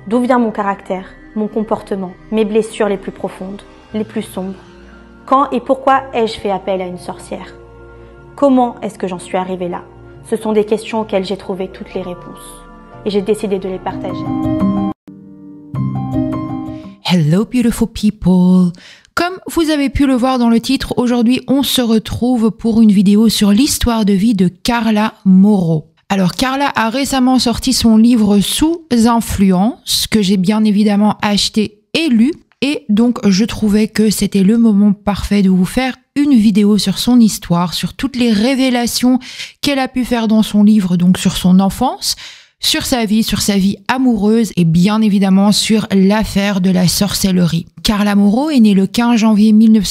D'où vient mon caractère, mon comportement, mes blessures les plus profondes, les plus sombres? Quand et pourquoi ai-je fait appel à une sorcière? Comment est-ce que j'en suis arrivée là? Ce sont des questions auxquelles j'ai trouvé toutes les réponses. Et j'ai décidé de les partager. Hello beautiful people! Comme vous avez pu le voir dans le titre, aujourd'hui on se retrouve pour une vidéo sur l'histoire de vie de Carla Moreau. Alors Carla a récemment sorti son livre Sous influence, que j'ai bien évidemment acheté et lu. Et donc je trouvais que c'était le moment parfait de vous faire une vidéo sur son histoire, sur toutes les révélations qu'elle a pu faire dans son livre, donc sur son enfance, sur sa vie amoureuse et bien évidemment sur l'affaire de la sorcellerie. Carla Moreau est née le 15 janvier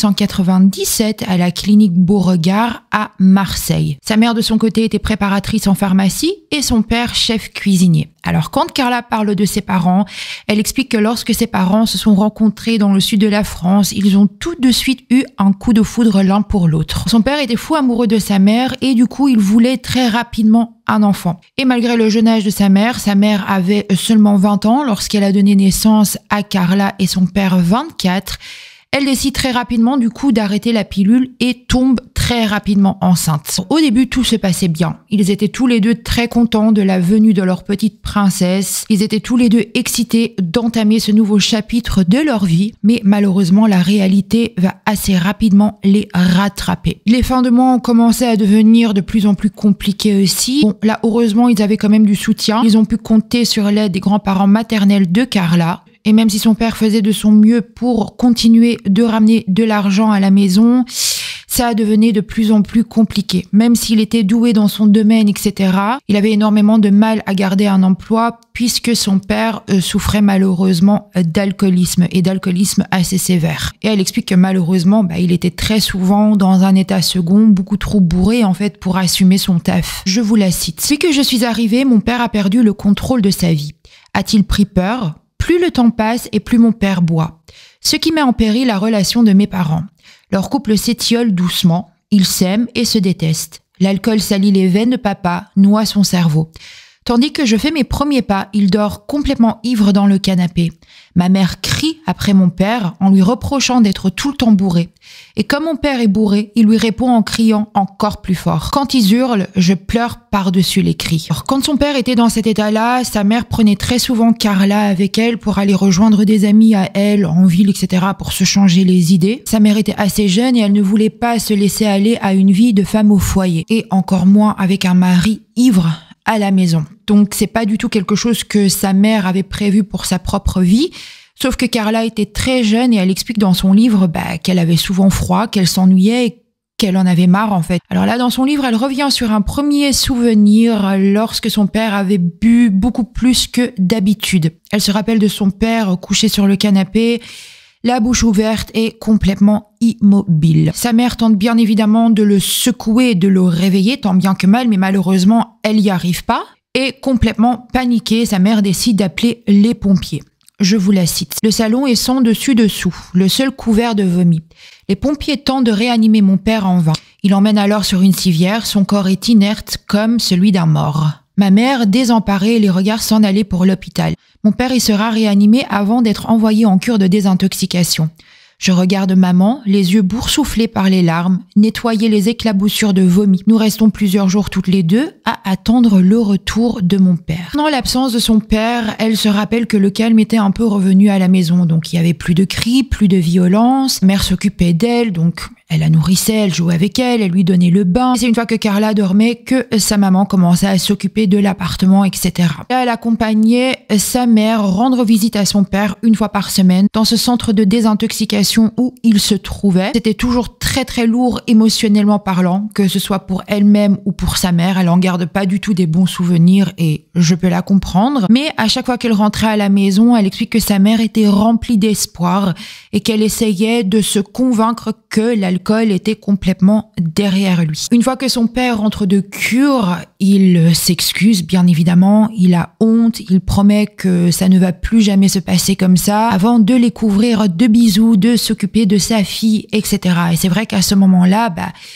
1997 à la clinique Beauregard à Marseille. Sa mère de son côté était préparatrice en pharmacie et son père chef cuisinier. Alors quand Carla parle de ses parents, elle explique que lorsque ses parents se sont rencontrés dans le sud de la France, ils ont tout de suite eu un coup de foudre l'un pour l'autre. Son père était fou amoureux de sa mère et du coup il voulait très rapidement un enfant. Et malgré le jeune âge de sa mère avait seulement 20 ans lorsqu'elle a donné naissance à Carla et son père 24. Elle décide très rapidement du coup d'arrêter la pilule et tombe très rapidement enceinte. Au début, tout se passait bien. Ils étaient tous les deux très contents de la venue de leur petite princesse. Ils étaient tous les deux excités d'entamer ce nouveau chapitre de leur vie. Mais malheureusement, la réalité va assez rapidement les rattraper. Les fins de mois ont commencé à devenir de plus en plus compliquées aussi. Bon, là, heureusement, ils avaient quand même du soutien. Ils ont pu compter sur l'aide des grands-parents maternels de Carla. Et même si son père faisait de son mieux pour continuer de ramener de l'argent à la maison, ça devenait de plus en plus compliqué. Même s'il était doué dans son domaine, etc., il avait énormément de mal à garder un emploi puisque son père souffrait malheureusement d'alcoolisme et d'alcoolisme assez sévère. Et elle explique que malheureusement, il était très souvent dans un état second, beaucoup trop bourré en fait pour assumer son taf. Je vous la cite. « Depuis que je suis arrivée, mon père a perdu le contrôle de sa vie. A-t-il pris peur ? Plus le temps passe et plus mon père boit. Ce qui met en péril la relation de mes parents. Leur couple s'étiole doucement, ils s'aiment et se détestent. L'alcool salit les veines de papa, noie son cerveau. Tandis que je fais mes premiers pas, il dort complètement ivre dans le canapé. Ma mère crie après mon père en lui reprochant d'être tout le temps bourré. Et comme mon père est bourré, il lui répond en criant encore plus fort. Quand ils hurlent, je pleure par-dessus les cris. Alors, quand son père était dans cet état-là, sa mère prenait très souvent Carla avec elle pour aller rejoindre des amis à elle en ville, etc. pour se changer les idées. Sa mère était assez jeune et elle ne voulait pas se laisser aller à une vie de femme au foyer. Et encore moins avec un mari ivre à la maison. Donc c'est pas du tout quelque chose que sa mère avait prévu pour sa propre vie, sauf que Carla était très jeune et elle explique dans son livre qu'elle avait souvent froid, qu'elle s'ennuyait et qu'elle en avait marre en fait. Alors là dans son livre, elle revient sur un premier souvenir lorsque son père avait bu beaucoup plus que d'habitude. Elle se rappelle de son père couché sur le canapé, la bouche ouverte et complètement immobile. Sa mère tente bien évidemment de le secouer et de le réveiller, tant bien que mal, mais malheureusement, elle n'y arrive pas. Et complètement paniquée, sa mère décide d'appeler les pompiers. Je vous la cite. « Le salon est sans dessus-dessous, le seul couvert de vomi. Les pompiers tentent de réanimer mon père en vain. Il l'emmène alors sur une civière, son corps est inerte comme celui d'un mort. Ma mère, désemparée, les regards s'en allaient pour l'hôpital. Mon père y sera réanimé avant d'être envoyé en cure de désintoxication. Je regarde maman, les yeux boursouflés par les larmes, nettoyer les éclaboussures de vomi. Nous restons plusieurs jours toutes les deux à attendre le retour de mon père. Pendant l'absence de son père, elle se rappelle que le calme était un peu revenu à la maison. Donc il y avait plus de cris, plus de violence. Ma mère s'occupait d'elle, donc elle la nourrissait, elle jouait avec elle lui donnait le bain. C'est une fois que Carla dormait que sa maman commençait à s'occuper de l'appartement, etc. Elle accompagnait sa mère rendre visite à son père une fois par semaine dans ce centre de désintoxication où il se trouvait. C'était toujours très très lourd émotionnellement parlant, que ce soit pour elle-même ou pour sa mère. Elle en garde pas du tout des bons souvenirs et je peux la comprendre. Mais à chaque fois qu'elle rentrait à la maison, elle explique que sa mère était remplie d'espoir et qu'elle essayait de se convaincre que l'alcool était complètement derrière lui. Une fois que son père rentre de cure, il s'excuse bien évidemment, il a honte, il promet que ça ne va plus jamais se passer comme ça avant de les couvrir de bisous, de s'occuper de sa fille, etc. Et c'est vrai qu'à ce moment-là,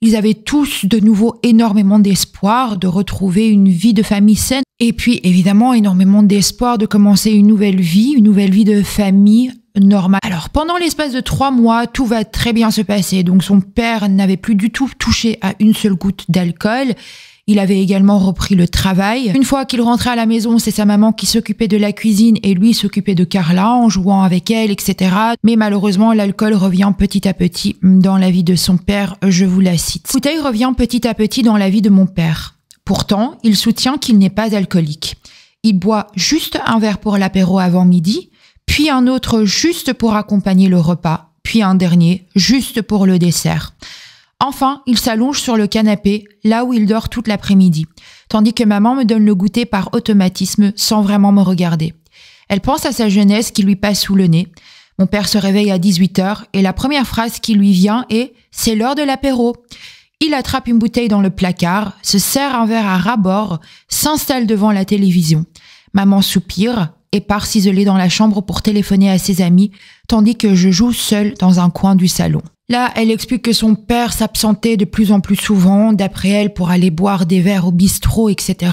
Ils avaient tous de nouveau énormément d'espoir de retrouver une vie de famille saine et puis évidemment énormément d'espoir de commencer une nouvelle vie de famille normale. Alors pendant l'espace de 3 mois, tout va très bien se passer. Donc son père n'avait plus du tout touché à une seule goutte d'alcool. Il avait également repris le travail. Une fois qu'il rentrait à la maison, c'est sa maman qui s'occupait de la cuisine et lui s'occupait de Carla en jouant avec elle, etc. Mais malheureusement, l'alcool revient petit à petit dans la vie de son père, je vous la cite. La bouteille revient petit à petit dans la vie de mon père. Pourtant, il soutient qu'il n'est pas alcoolique. Il boit juste un verre pour l'apéro avant midi, puis un autre juste pour accompagner le repas, puis un dernier juste pour le dessert. Enfin, il s'allonge sur le canapé, là où il dort toute l'après-midi, tandis que maman me donne le goûter par automatisme sans vraiment me regarder. Elle pense à sa jeunesse qui lui passe sous le nez. Mon père se réveille à 18h et la première phrase qui lui vient est « C'est l'heure de l'apéro ». Il attrape une bouteille dans le placard, se sert un verre à ras-bord, s'installe devant la télévision. Maman soupire et part s'isoler dans la chambre pour téléphoner à ses amis, tandis que je joue seule dans un coin du salon. Là, elle explique que son père s'absentait de plus en plus souvent, d'après elle, pour aller boire des verres au bistrot, etc.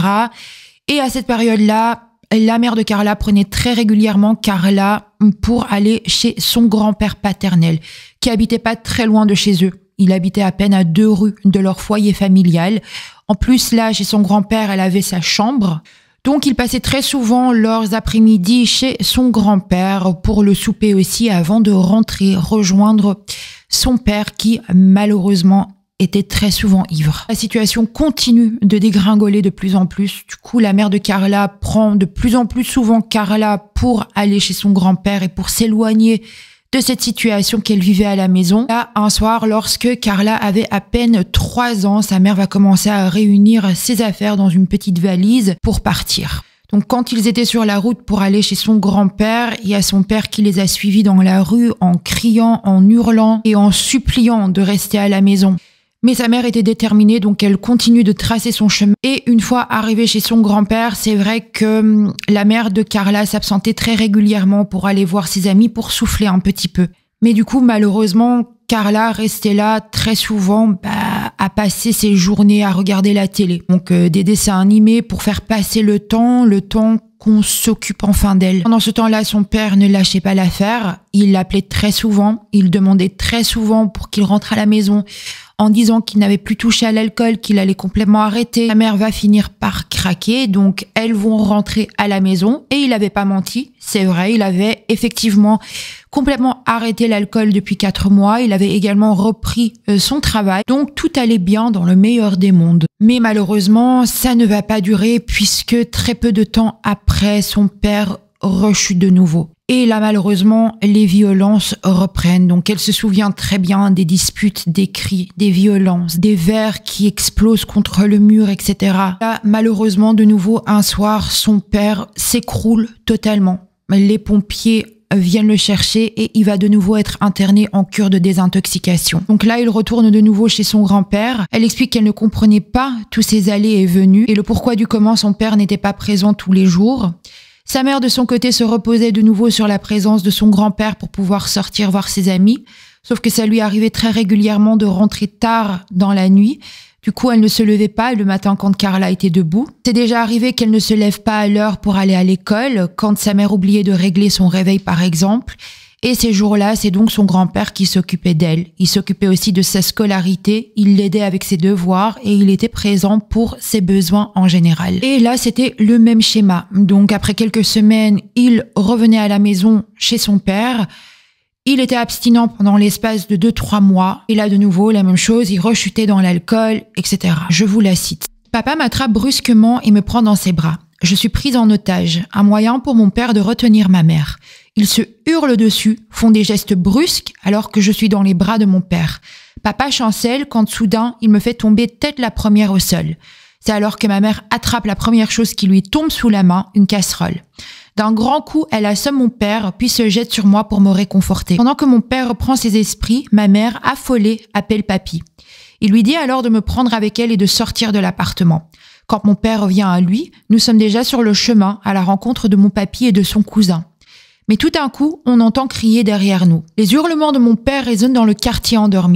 Et à cette période-là, la mère de Carla prenait très régulièrement Carla pour aller chez son grand-père paternel, qui habitait pas très loin de chez eux. Il habitait à peine à 2 rues de leur foyer familial. En plus, là, chez son grand-père, elle avait sa chambre. Donc, il passait très souvent leurs après-midi chez son grand-père pour le souper aussi avant de rentrer rejoindre son père qui, malheureusement, était très souvent ivre. La situation continue de dégringoler de plus en plus. Du coup, la mère de Carla prend de plus en plus souvent Carla pour aller chez son grand-père et pour s'éloigner de cette situation qu'elle vivait à la maison. Là, un soir, lorsque Carla avait à peine 3 ans, sa mère va commencer à réunir ses affaires dans une petite valise pour partir. Donc, quand ils étaient sur la route pour aller chez son grand-père, il y a son père qui les a suivis dans la rue en criant, en hurlant et en suppliant de rester à la maison. Mais sa mère était déterminée, donc elle continue de tracer son chemin. Et une fois arrivée chez son grand-père, c'est vrai que la mère de Carla s'absentait très régulièrement pour aller voir ses amis pour souffler un petit peu. Mais du coup, malheureusement, Carla restait là très souvent à passer ses journées à regarder la télé. Donc des dessins animés pour faire passer le temps qu'on s'occupe enfin d'elle. Pendant ce temps-là, son père ne lâchait pas l'affaire. Il l'appelait très souvent, il demandait très souvent pour qu'il rentre à la maison en disant qu'il n'avait plus touché à l'alcool, qu'il allait complètement arrêter. Sa mère va finir par craquer, donc elles vont rentrer à la maison et il n'avait pas menti. C'est vrai, il avait effectivement complètement arrêté l'alcool depuis 4 mois. Il avait également repris son travail. Donc tout allait bien dans le meilleur des mondes. Mais malheureusement, ça ne va pas durer puisque très peu de temps après, son père rechute de nouveau. Et là, malheureusement, les violences reprennent. Donc, elle se souvient très bien des disputes, des cris, des violences, des verres qui explosent contre le mur, etc. Là, malheureusement, de nouveau, un soir, son père s'écroule totalement. Les pompiers viennent le chercher et il va de nouveau être interné en cure de désintoxication. Donc là, il retourne de nouveau chez son grand-père. Elle explique qu'elle ne comprenait pas tous ces allées et venues et le pourquoi du comment son père n'était pas présent tous les jours. Sa mère, de son côté, se reposait de nouveau sur la présence de son grand-père pour pouvoir sortir voir ses amis. Sauf que ça lui arrivait très régulièrement de rentrer tard dans la nuit. Du coup, elle ne se levait pas le matin quand Carla était debout. C'est déjà arrivé qu'elle ne se lève pas à l'heure pour aller à l'école, quand sa mère oubliait de régler son réveil, par exemple. Et ces jours-là, c'est donc son grand-père qui s'occupait d'elle. Il s'occupait aussi de sa scolarité, il l'aidait avec ses devoirs et il était présent pour ses besoins en général. Et là, c'était le même schéma. Donc après quelques semaines, il revenait à la maison chez son père. Il était abstinent pendant l'espace de 2-3 mois. Et là, de nouveau, la même chose, il rechutait dans l'alcool, etc. Je vous la cite. Papa m'attrape brusquement et me prend dans ses bras. Je suis prise en otage, un moyen pour mon père de retenir ma mère. Ils se hurlent dessus, font des gestes brusques alors que je suis dans les bras de mon père. Papa chancelle quand soudain il me fait tomber tête la première au sol. C'est alors que ma mère attrape la première chose qui lui tombe sous la main, une casserole. D'un grand coup, elle assomme mon père puis se jette sur moi pour me réconforter. Pendant que mon père reprend ses esprits, ma mère, affolée, appelle papy. Il lui dit alors de me prendre avec elle et de sortir de l'appartement. Quand mon père revient à lui, nous sommes déjà sur le chemin à la rencontre de mon papy et de son cousin. Mais tout d'un coup, on entend crier derrière nous. Les hurlements de mon père résonnent dans le quartier endormi.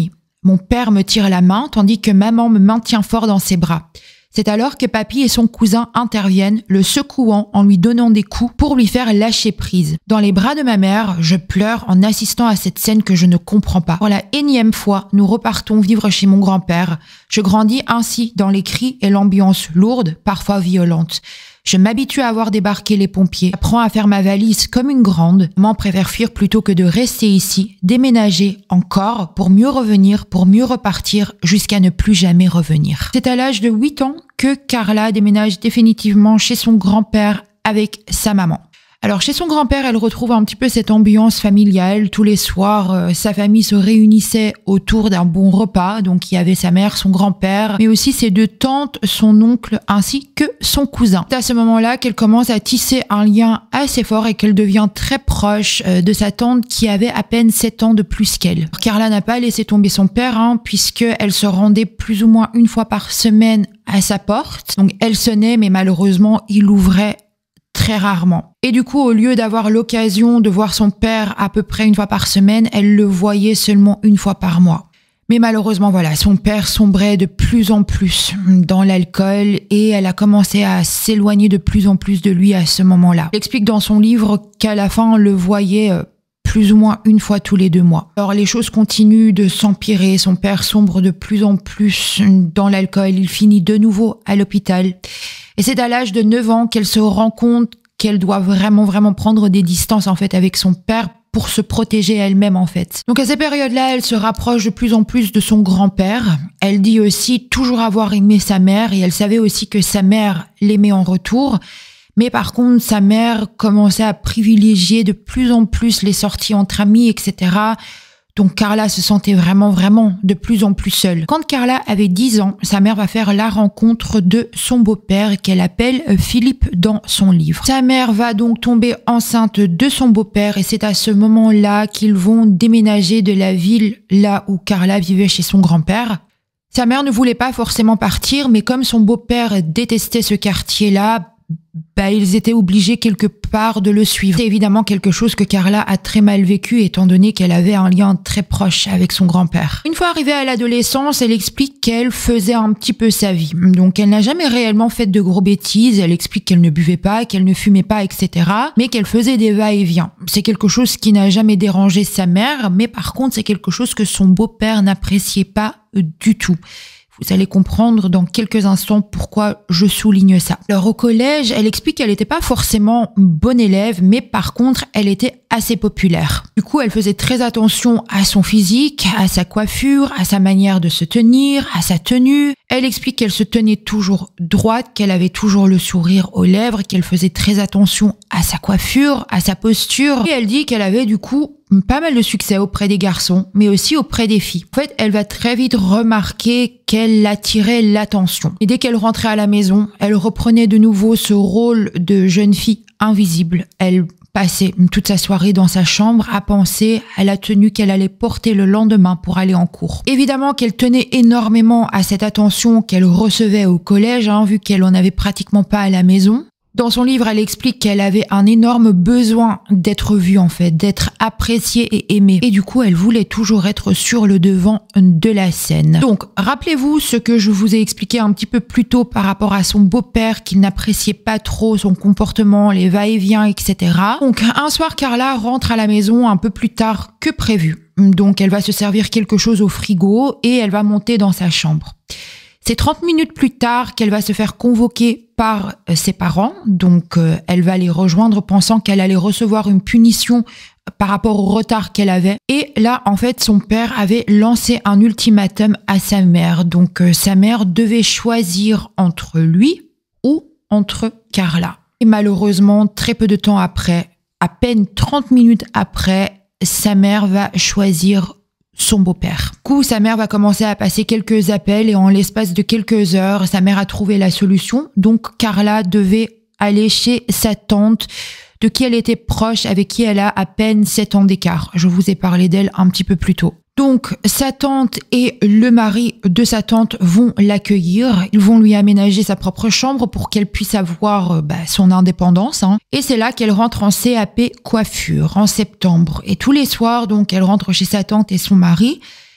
Mon père me tire la main tandis que maman me maintient fort dans ses bras. C'est alors que papy et son cousin interviennent, le secouant en lui donnant des coups pour lui faire lâcher prise. Dans les bras de ma mère, je pleure en assistant à cette scène que je ne comprends pas. Pour la énième fois, nous repartons vivre chez mon grand-père. Je grandis ainsi dans les cris et l'ambiance lourde, parfois violente. Je m'habitue à voir débarquer les pompiers. J'apprends à faire ma valise comme une grande. Maman préfère fuir plutôt que de rester ici, déménager encore pour mieux revenir, pour mieux repartir jusqu'à ne plus jamais revenir. C'est à l'âge de 8 ans que Carla déménage définitivement chez son grand-père avec sa maman. Alors chez son grand-père, elle retrouve un petit peu cette ambiance familiale. Tous les soirs, sa famille se réunissait autour d'un bon repas. Donc il y avait sa mère, son grand-père, mais aussi ses 2 tantes, son oncle ainsi que son cousin. C'est à ce moment-là qu'elle commence à tisser un lien assez fort et qu'elle devient très proche de sa tante qui avait à peine 7 ans de plus qu'elle. Carla n'a pas laissé tomber son père puisqu'elle se rendait plus ou moins une fois par semaine à sa porte. Donc elle sonnait mais malheureusement il ouvrait très rarement. Et du coup, au lieu d'avoir l'occasion de voir son père à peu près une fois par semaine, elle le voyait seulement une fois par mois. Mais malheureusement, voilà, son père sombrait de plus en plus dans l'alcool et elle a commencé à s'éloigner de plus en plus de lui à ce moment-là. Elle explique dans son livre qu'à la fin, on le voyait plus ou moins une fois tous les 2 mois. Alors les choses continuent de s'empirer, son père sombre de plus en plus dans l'alcool, il finit de nouveau à l'hôpital. Et c'est à l'âge de 9 ans qu'elle se rend compte qu'elle doit vraiment prendre des distances en fait avec son père pour se protéger elle-même en fait. Donc à ces périodes-là, elle se rapproche de plus en plus de son grand-père. Elle dit aussi toujours avoir aimé sa mère et elle savait aussi que sa mère l'aimait en retour. Mais par contre, sa mère commençait à privilégier de plus en plus les sorties entre amis, etc. Donc Carla se sentait vraiment de plus en plus seule. Quand Carla avait 10 ans, sa mère va faire la rencontre de son beau-père qu'elle appelle Philippe dans son livre. Sa mère va donc tomber enceinte de son beau-père et c'est à ce moment-là qu'ils vont déménager de la ville là où Carla vivait chez son grand-père. Sa mère ne voulait pas forcément partir, mais comme son beau-père détestait ce quartier-là, ils étaient obligés quelque part de le suivre. C'est évidemment quelque chose que Carla a très mal vécu étant donné qu'elle avait un lien très proche avec son grand-père. Une fois arrivée à l'adolescence, elle explique qu'elle faisait un petit peu sa vie. Donc elle n'a jamais réellement fait de gros bêtises, elle explique qu'elle ne buvait pas, qu'elle ne fumait pas, etc. Mais qu'elle faisait des va-et-vient. C'est quelque chose qui n'a jamais dérangé sa mère, mais par contre c'est quelque chose que son beau-père n'appréciait pas du tout. Vous allez comprendre dans quelques instants pourquoi je souligne ça. Alors au collège, elle explique qu'elle n'était pas forcément bonne élève, mais par contre, elle était assez populaire. Du coup, elle faisait très attention à son physique, à sa coiffure, à sa manière de se tenir, à sa tenue. Elle explique qu'elle se tenait toujours droite, qu'elle avait toujours le sourire aux lèvres, qu'elle faisait très attention à sa coiffure, à sa posture. Et elle dit qu'elle avait du coup pas mal de succès auprès des garçons, mais aussi auprès des filles. En fait, elle va très vite remarquer qu'elle attirait l'attention. Et dès qu'elle rentrait à la maison, elle reprenait de nouveau ce rôle de jeune fille invisible. Elle passait toute sa soirée dans sa chambre à penser à la tenue qu'elle allait porter le lendemain pour aller en cours. Évidemment qu'elle tenait énormément à cette attention qu'elle recevait au collège, vu qu'elle en avait pratiquement pas à la maison. Dans son livre, elle explique qu'elle avait un énorme besoin d'être vue en fait, d'être appréciée et aimée. Et du coup, elle voulait toujours être sur le devant de la scène. Donc, rappelez-vous ce que je vous ai expliqué un petit peu plus tôt par rapport à son beau-père qui n'appréciait pas trop son comportement, les va-et-vient, etc. Donc, un soir, Carla rentre à la maison un peu plus tard que prévu. Donc, elle va se servir quelque chose au frigo et elle va monter dans sa chambre. C'est 30 minutes plus tard qu'elle va se faire convoquer par ses parents. Donc, elle va les rejoindre pensant qu'elle allait recevoir une punition par rapport au retard qu'elle avait. Et là, en fait, son père avait lancé un ultimatum à sa mère. Donc, sa mère devait choisir entre lui ou entre Carla. Et malheureusement, très peu de temps après, à peine 30 minutes après, sa mère va choisir son beau-père. Du coup, sa mère va commencer à passer quelques appels et en l'espace de quelques heures, sa mère a trouvé la solution. Donc, Carla devait aller chez sa tante de qui elle était proche, avec qui elle a à peine 7 ans d'écart. Je vous ai parlé d'elle un petit peu plus tôt. Donc, sa tante et le mari de sa tante vont l'accueillir. Ils vont lui aménager sa propre chambre pour qu'elle puisse avoir son indépendance. Et c'est là qu'elle rentre en CAP coiffure en septembre. Et tous les soirs, donc, elle rentre chez sa tante et son mari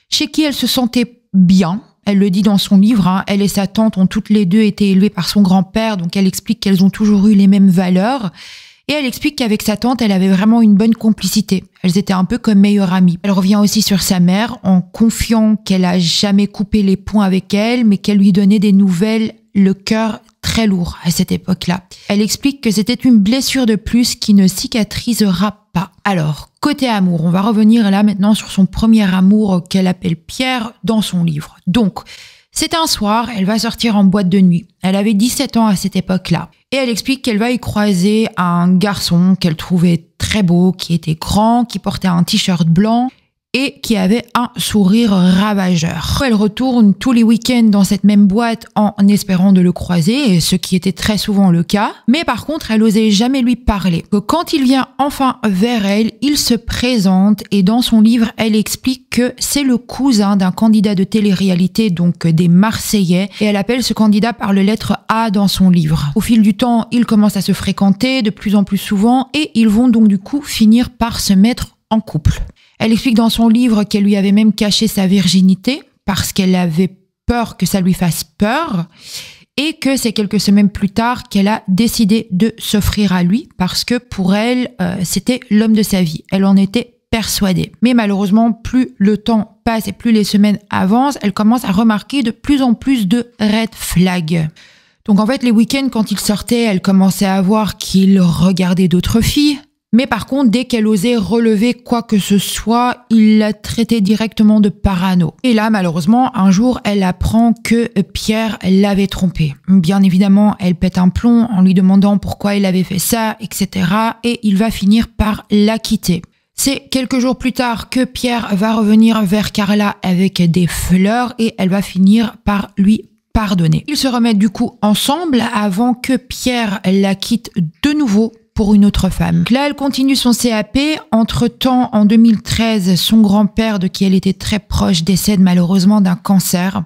chez qui elle se sentait bien. Elle le dit dans son livre, hein, elle et sa tante ont toutes les deux été élevées par son grand-père, donc elle explique qu'elles ont toujours eu les mêmes valeurs. Et elle explique qu'avec sa tante, elle avait vraiment une bonne complicité. Elles étaient un peu comme meilleures amies. Elle revient aussi sur sa mère en confiant qu'elle a jamais coupé les ponts avec elle, mais qu'elle lui donnait des nouvelles, le cœur très lourd à cette époque-là. Elle explique que c'était une blessure de plus qui ne cicatrisera pas. Alors, côté amour, on va revenir là maintenant sur son premier amour qu'elle appelle Pierre dans son livre. Donc, c'est un soir, elle va sortir en boîte de nuit. Elle avait 17 ans à cette époque-là. Et elle explique qu'elle va y croiser un garçon qu'elle trouvait très beau, qui était grand, qui portait un t-shirt blanc et qui avait un sourire ravageur. Elle retourne tous les week-ends dans cette même boîte en espérant de le croiser, ce qui était très souvent le cas. Mais par contre, elle osait jamais lui parler. Quand il vient enfin vers elle, il se présente et dans son livre, elle explique que c'est le cousin d'un candidat de télé-réalité, donc des Marseillais, et elle appelle ce candidat par le lettre A dans son livre. Au fil du temps, ils commencent à se fréquenter de plus en plus souvent et ils vont donc du coup finir par se mettre en couple. Elle explique dans son livre qu'elle lui avait même caché sa virginité parce qu'elle avait peur que ça lui fasse peur et que c'est quelques semaines plus tard qu'elle a décidé de s'offrir à lui parce que pour elle, c'était l'homme de sa vie. Elle en était persuadée. Mais malheureusement, plus le temps passe et plus les semaines avancent, elle commence à remarquer de plus en plus de red flags. Donc en fait, les week-ends, quand il sortait, elle commençait à voir qu'il regardait d'autres filles. Mais par contre, dès qu'elle osait relever quoi que ce soit, il la traitait directement de parano. Et là, malheureusement, un jour, elle apprend que Pierre l'avait trompée. Bien évidemment, elle pète un plomb en lui demandant pourquoi il avait fait ça, etc. Et il va finir par la quitter. C'est quelques jours plus tard que Pierre va revenir vers Carla avec des fleurs et elle va finir par lui pardonner. Ils se remettent du coup ensemble avant que Pierre la quitte de nouveau pour une autre femme. Donc là, elle continue son CAP. Entre-temps, en 2013, son grand-père, de qui elle était très proche, décède malheureusement d'un cancer.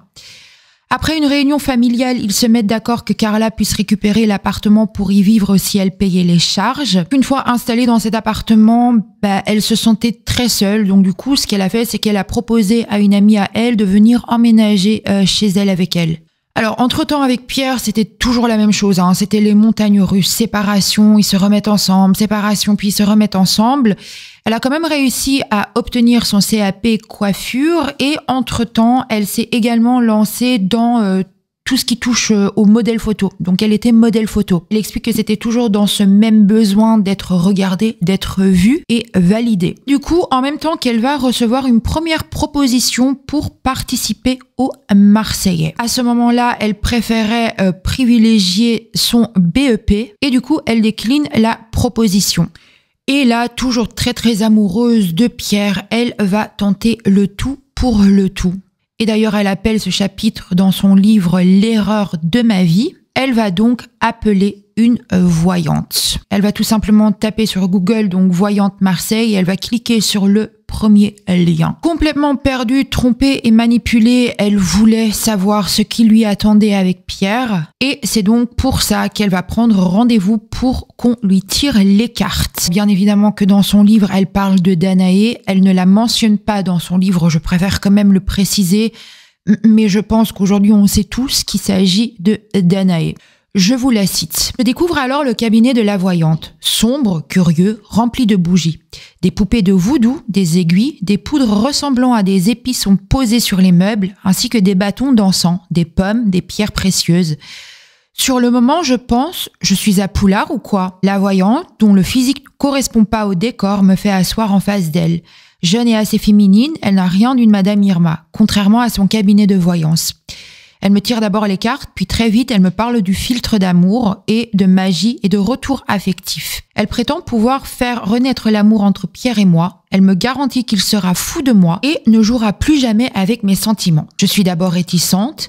Après une réunion familiale, ils se mettent d'accord que Carla puisse récupérer l'appartement pour y vivre si elle payait les charges. Une fois installée dans cet appartement, elle se sentait très seule. Donc du coup, ce qu'elle a fait, c'est qu'elle a proposé à une amie à elle de venir emménager chez elle avec elle. Alors, entre-temps, avec Pierre, c'était toujours la même chose, hein. C'était les montagnes russes, séparation, ils se remettent ensemble, séparation, puis ils se remettent ensemble. Elle a quand même réussi à obtenir son CAP coiffure et entre-temps, elle s'est également lancée dans tout ce qui touche au modèle photo. Donc, elle était modèle photo. Elle explique que c'était toujours dans ce même besoin d'être regardée, d'être vue et validée. Du coup, en même temps qu'elle va recevoir une première proposition pour participer au Marseillais. À ce moment-là, elle préférait privilégier son BEP et du coup, elle décline la proposition. Et là, toujours très très amoureuse de Pierre, elle va tenter le tout pour le tout. Et d'ailleurs, elle appelle ce chapitre dans son livre « L'erreur de ma vie ». Elle va donc appeler une voyante. Elle va tout simplement taper sur Google, donc voyante Marseille, et elle va cliquer sur le premier lien. Complètement perdue, trompée et manipulée, elle voulait savoir ce qui lui attendait avec Pierre. Et c'est donc pour ça qu'elle va prendre rendez-vous pour qu'on lui tire les cartes. Bien évidemment que dans son livre, elle parle de Danaé. Elle ne la mentionne pas dans son livre, je préfère quand même le préciser. Mais je pense qu'aujourd'hui, on sait tous qu'il s'agit de Danaé. Je vous la cite. Je découvre alors le cabinet de la voyante, sombre, curieux, rempli de bougies. Des poupées de voodoo, des aiguilles, des poudres ressemblant à des épis sont posées sur les meubles, ainsi que des bâtons d'encens, des pommes, des pierres précieuses. Sur le moment, je pense, je suis à Poulard ou quoi? La voyante, dont le physique ne correspond pas au décor, me fait asseoir en face d'elle. Jeune et assez féminine, elle n'a rien d'une Madame Irma, contrairement à son cabinet de voyance. Elle me tire d'abord les cartes, puis très vite, elle me parle du filtre d'amour et de magie et de retour affectif. Elle prétend pouvoir faire renaître l'amour entre Pierre et moi. Elle me garantit qu'il sera fou de moi et ne jouera plus jamais avec mes sentiments. Je suis d'abord réticente,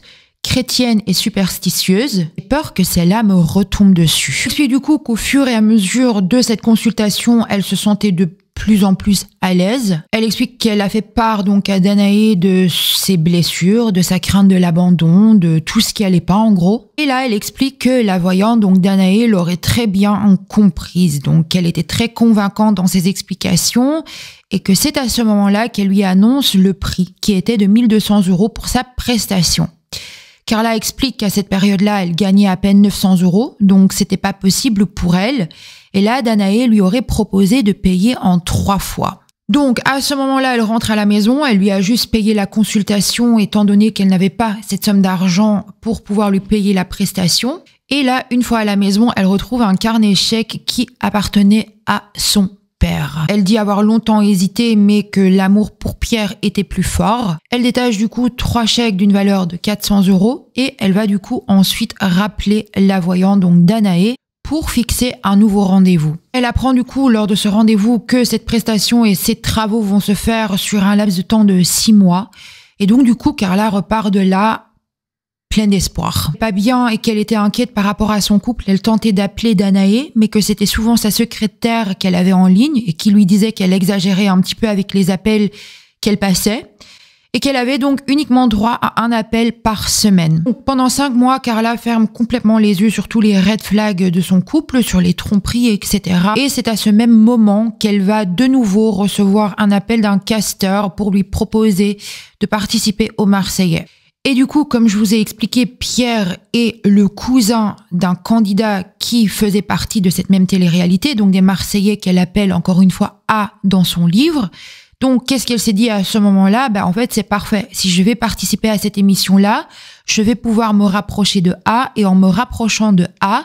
chrétienne et superstitieuse. J'ai peur que celle-là me retombe dessus. Je suis du coup qu'au fur et à mesure de cette consultation, elle se sentait de plus en plus à l'aise. Elle explique qu'elle a fait part donc à Danae de ses blessures, de sa crainte de l'abandon, de tout ce qui allait pas en gros. Et là, elle explique que la voyante, donc Danae, l'aurait très bien comprise. Donc, elle était très convaincante dans ses explications et que c'est à ce moment-là qu'elle lui annonce le prix qui était de 1200 € pour sa prestation. Carla explique qu'à cette période-là, elle gagnait à peine 900 €, donc c'était pas possible pour elle. Et là, Danae lui aurait proposé de payer en 3 fois. Donc, à ce moment-là, elle rentre à la maison, elle lui a juste payé la consultation étant donné qu'elle n'avait pas cette somme d'argent pour pouvoir lui payer la prestation. Et là, une fois à la maison, elle retrouve un carnet chèque qui appartenait à son père. Elle dit avoir longtemps hésité, mais que l'amour pour Pierre était plus fort. Elle détache du coup 3 chèques d'une valeur de 400 € et elle va du coup ensuite rappeler la voyante, donc Danae, pour fixer un nouveau rendez-vous. Elle apprend du coup lors de ce rendez-vous que cette prestation et ses travaux vont se faire sur un laps de temps de 6 mois. Et donc du coup, Carla repart de là pleine d'espoir. Pas bien et qu'elle était inquiète par rapport à son couple, elle tentait d'appeler Danae, mais que c'était souvent sa secrétaire qu'elle avait en ligne et qui lui disait qu'elle exagérait un petit peu avec les appels qu'elle passait et qu'elle avait donc uniquement droit à un appel par semaine. Donc, pendant 5 mois, Carla ferme complètement les yeux sur tous les red flags de son couple, sur les tromperies, etc. Et c'est à ce même moment qu'elle va de nouveau recevoir un appel d'un casteur pour lui proposer de participer aux Marseillais. Et du coup, comme je vous ai expliqué, Pierre est le cousin d'un candidat qui faisait partie de cette même télé-réalité, donc des Marseillais qu'elle appelle encore une fois A dans son livre. Donc, qu'est-ce qu'elle s'est dit à ce moment-là? En fait, c'est parfait. Si je vais participer à cette émission-là, je vais pouvoir me rapprocher de A et en me rapprochant de A,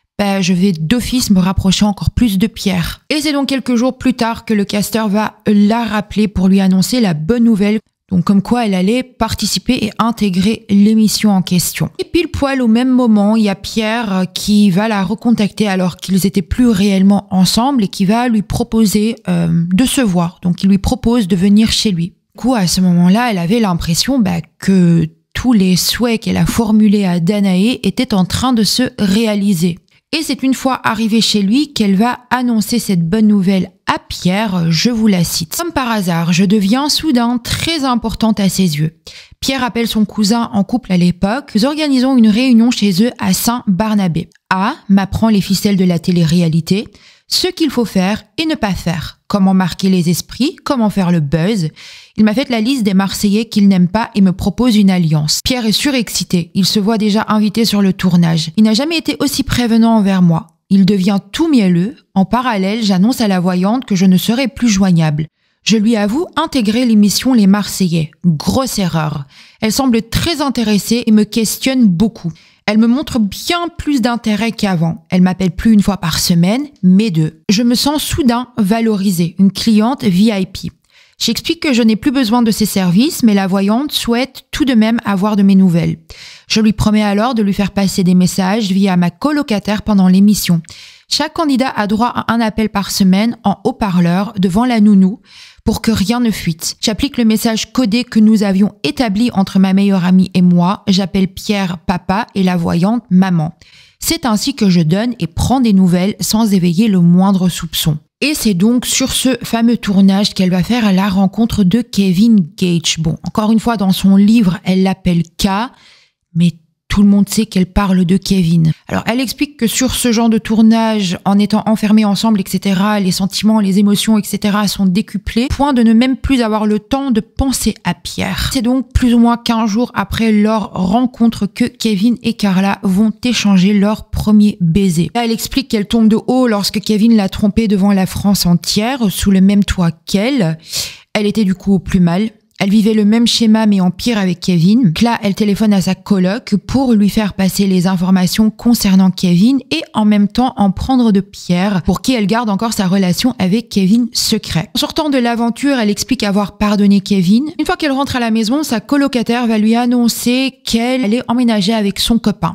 je vais d'office me rapprocher encore plus de Pierre. Et c'est donc quelques jours plus tard que le casteur va la rappeler pour lui annoncer la bonne nouvelle. Donc comme quoi elle allait participer et intégrer l'émission en question. Et pile poil au même moment, il y a Pierre qui va la recontacter alors qu'ils étaient plus réellement ensemble et qui va lui proposer de se voir. Donc il lui propose de venir chez lui. Du coup, à ce moment-là, elle avait l'impression que tous les souhaits qu'elle a formulés à Danae étaient en train de se réaliser. Et c'est une fois arrivée chez lui qu'elle va annoncer cette bonne nouvelle à Pierre, je vous la cite. Comme par hasard, je deviens soudain très importante à ses yeux. Pierre appelle son cousin en couple à l'époque. Nous organisons une réunion chez eux à Saint-Barnabé. A m'apprend les ficelles de la télé-réalité, ce qu'il faut faire et ne pas faire. Comment marquer les esprits, comment faire le buzz. Il m'a fait la liste des Marseillais qu'il n'aime pas et me propose une alliance. Pierre est surexcité. Il se voit déjà invité sur le tournage. Il n'a jamais été aussi prévenant envers moi. Il devient tout mielleux. En parallèle, j'annonce à la voyante que je ne serai plus joignable. Je lui avoue intégrer l'émission Les Marseillais. Grosse erreur. Elle semble très intéressée et me questionne beaucoup. Elle me montre bien plus d'intérêt qu'avant. Elle m'appelle plus une fois par semaine, mais 2. Je me sens soudain valorisée, une cliente VIP. J'explique que je n'ai plus besoin de ses services, mais la voyante souhaite tout de même avoir de mes nouvelles. Je lui promets alors de lui faire passer des messages via ma colocataire pendant l'émission. Chaque candidat a droit à un appel par semaine en haut-parleur devant la nounou pour que rien ne fuite. J'applique le message codé que nous avions établi entre ma meilleure amie et moi. J'appelle Pierre papa et la voyante maman. C'est ainsi que je donne et prends des nouvelles sans éveiller le moindre soupçon. Et c'est donc sur ce fameux tournage qu'elle va faire la rencontre de Kevin Gage. Bon, encore une fois, dans son livre, elle l'appelle K, mais tout le monde sait qu'elle parle de Kevin. Alors, elle explique que sur ce genre de tournage, en étant enfermés ensemble, etc., les sentiments, les émotions, etc., sont décuplés, point de ne même plus avoir le temps de penser à Pierre. C'est donc plus ou moins 15 jours après leur rencontre que Kevin et Carla vont échanger leur premier baiser. Là, elle explique qu'elle tombe de haut lorsque Kevin l'a trompée devant la France entière, sous le même toit qu'elle. Elle était du coup au plus mal. Elle vivait le même schéma mais en pire avec Kevin. Donc là, elle téléphone à sa coloc pour lui faire passer les informations concernant Kevin et en même temps en prendre de Pierre pour qui elle garde encore sa relation avec Kevin secret. En sortant de l'aventure, elle explique avoir pardonné Kevin. Une fois qu'elle rentre à la maison, sa colocataire va lui annoncer qu'elle allait emménager avec son copain.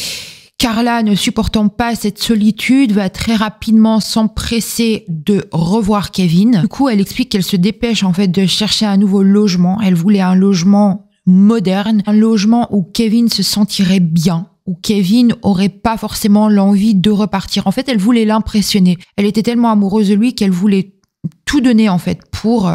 Carla, ne supportant pas cette solitude, va très rapidement s'empresser de revoir Kevin. Du coup, elle explique qu'elle se dépêche en fait de chercher un nouveau logement. Elle voulait un logement moderne, un logement où Kevin se sentirait bien, où Kevin aurait pas forcément l'envie de repartir. En fait, elle voulait l'impressionner. Elle était tellement amoureuse de lui qu'elle voulait tout donner en fait pour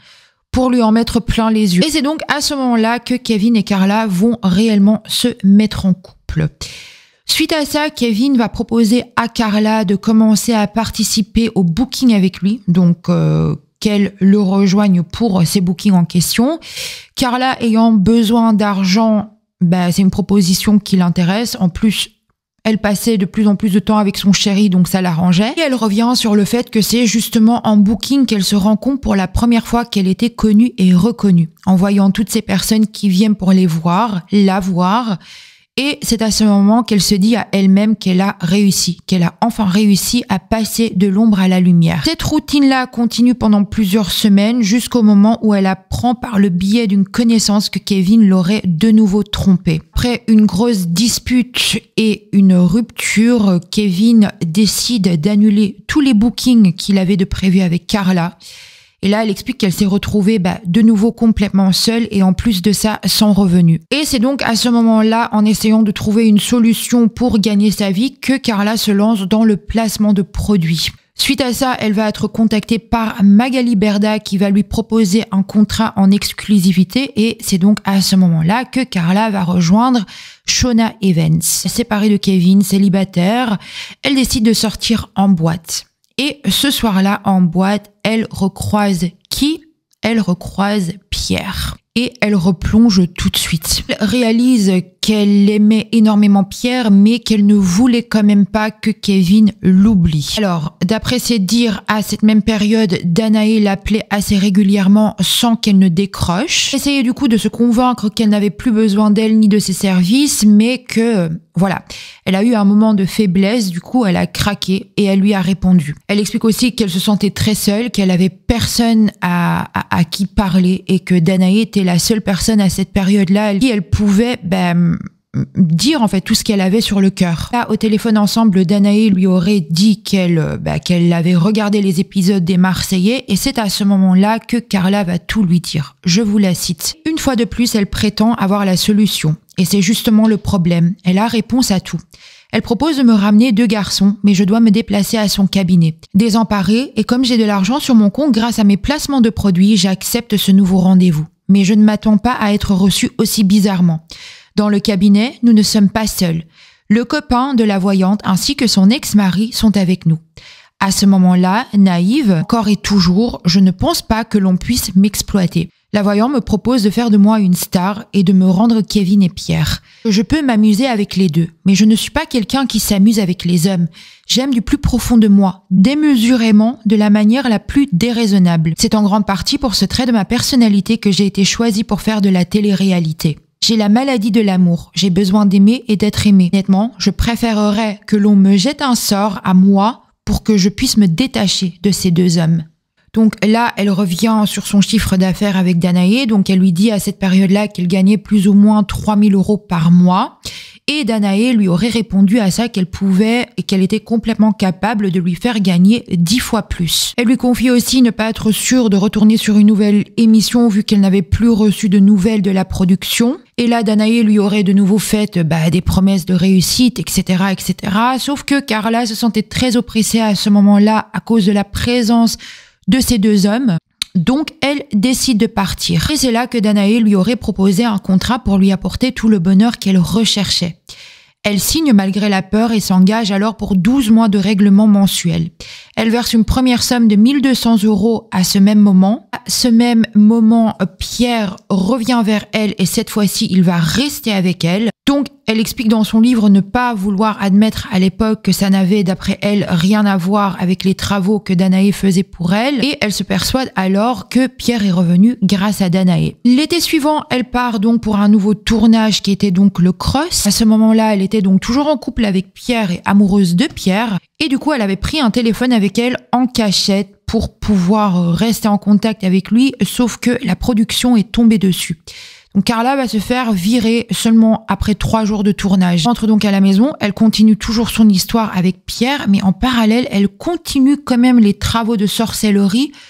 lui en mettre plein les yeux. Et c'est donc à ce moment-là que Kevin et Carla vont réellement se mettre en couple. Suite à ça, Kevin va proposer à Carla de commencer à participer au booking avec lui, donc qu'elle le rejoigne pour ces bookings en question. Carla ayant besoin d'argent, c'est une proposition qui l'intéresse. En plus, elle passait de plus en plus de temps avec son chéri, donc ça l'arrangeait. Et elle revient sur le fait que c'est justement en booking qu'elle se rend compte pour la première fois qu'elle était connue et reconnue, en voyant toutes ces personnes qui viennent pour la voir. Et c'est à ce moment qu'elle se dit à elle-même qu'elle a enfin réussi à passer de l'ombre à la lumière. Cette routine-là continue pendant plusieurs semaines jusqu'au moment où elle apprend par le biais d'une connaissance que Kevin l'aurait de nouveau trompée. Après une grosse dispute et une rupture, Kevin décide d'annuler tous les bookings qu'il avait de prévu avec Carla. Et là, elle explique qu'elle s'est retrouvée de nouveau complètement seule et en plus de ça, sans revenu. Et c'est donc à ce moment-là, en essayant de trouver une solution pour gagner sa vie, que Carla se lance dans le placement de produits. Suite à ça, elle va être contactée par Magali Berda qui va lui proposer un contrat en exclusivité et c'est donc à ce moment-là que Carla va rejoindre Shawna Evans. Séparée de Kevin, célibataire, elle décide de sortir en boîte. Et ce soir-là, en boîte, elle recroise qui? Elle recroise Pierre. Et elle replonge tout de suite. Elle réalise qu'elle aimait énormément Pierre, mais qu'elle ne voulait quand même pas que Kevin l'oublie. Alors, d'après ses dires, à cette même période, Danae l'appelait assez régulièrement sans qu'elle ne décroche. Elle essayait du coup de se convaincre qu'elle n'avait plus besoin d'elle ni de ses services, mais que, voilà, elle a eu un moment de faiblesse, du coup elle a craqué et elle lui a répondu. Elle explique aussi qu'elle se sentait très seule, qu'elle avait personne à qui parler et que Danae était la seule personne à cette période-là à qui elle pouvait dire en fait tout ce qu'elle avait sur le cœur. Là, au téléphone ensemble, Danae lui aurait dit qu'elle avait regardé les épisodes des Marseillais et c'est à ce moment-là que Carla va tout lui dire. Je vous la cite. Une fois de plus, elle prétend avoir la solution. Et c'est justement le problème. Elle a réponse à tout. Elle propose de me ramener 2 garçons, mais je dois me déplacer à son cabinet. Désemparée, et comme j'ai de l'argent sur mon compte grâce à mes placements de produits, j'accepte ce nouveau rendez-vous. Mais je ne m'attends pas à être reçue aussi bizarrement. Dans le cabinet, nous ne sommes pas seuls. Le copain de la voyante ainsi que son ex-mari sont avec nous. À ce moment-là, naïve, encore et toujours, je ne pense pas que l'on puisse m'exploiter. La voyante me propose de faire de moi une star et de me rendre Kevin et Pierre. Je peux m'amuser avec les deux, mais je ne suis pas quelqu'un qui s'amuse avec les hommes. J'aime du plus profond de moi, démesurément, de la manière la plus déraisonnable. C'est en grande partie pour ce trait de ma personnalité que j'ai été choisie pour faire de la télé-réalité. J'ai la maladie de l'amour, j'ai besoin d'aimer et d'être aimée. Honnêtement, je préférerais que l'on me jette un sort à moi pour que je puisse me détacher de ces 2 hommes. Donc là, elle revient sur son chiffre d'affaires avec Danae. Donc elle lui dit à cette période-là qu'elle gagnait plus ou moins 3 000 € par mois. Et Danae lui aurait répondu à ça qu'elle pouvait et qu'elle était complètement capable de lui faire gagner 10 fois plus. Elle lui confie aussi ne pas être sûre de retourner sur une nouvelle émission vu qu'elle n'avait plus reçu de nouvelles de la production. Et là, Danae lui aurait de nouveau fait des promesses de réussite, etc., etc. Sauf que Carla se sentait très oppressée à ce moment-là à cause de la présence de ces 2 hommes. Donc, elle décide de partir. Et c'est là que Danae lui aurait proposé un contrat pour lui apporter tout le bonheur qu'elle recherchait. Elle signe malgré la peur et s'engage alors pour 12 mois de règlement mensuel. Elle verse une première somme de 1 200 € à ce même moment. À ce même moment, Pierre revient vers elle et cette fois-ci, il va rester avec elle. Donc, elle explique dans son livre ne pas vouloir admettre à l'époque que ça n'avait, d'après elle, rien à voir avec les travaux que Danae faisait pour elle. Et elle se persuade alors que Pierre est revenu grâce à Danae. L'été suivant, elle part donc pour un nouveau tournage qui était donc le Cross. À ce moment-là, elle était donc toujours en couple avec Pierre et amoureuse de Pierre. Et du coup, elle avait pris un téléphone avec elle en cachette pour pouvoir rester en contact avec lui, sauf que la production est tombée dessus. Donc Carla va se faire virer seulement après 3 jours de tournage. Elle rentre donc à la maison, elle continue toujours son histoire avec Pierre, mais en parallèle, elle continue quand même les travaux de sorcellerie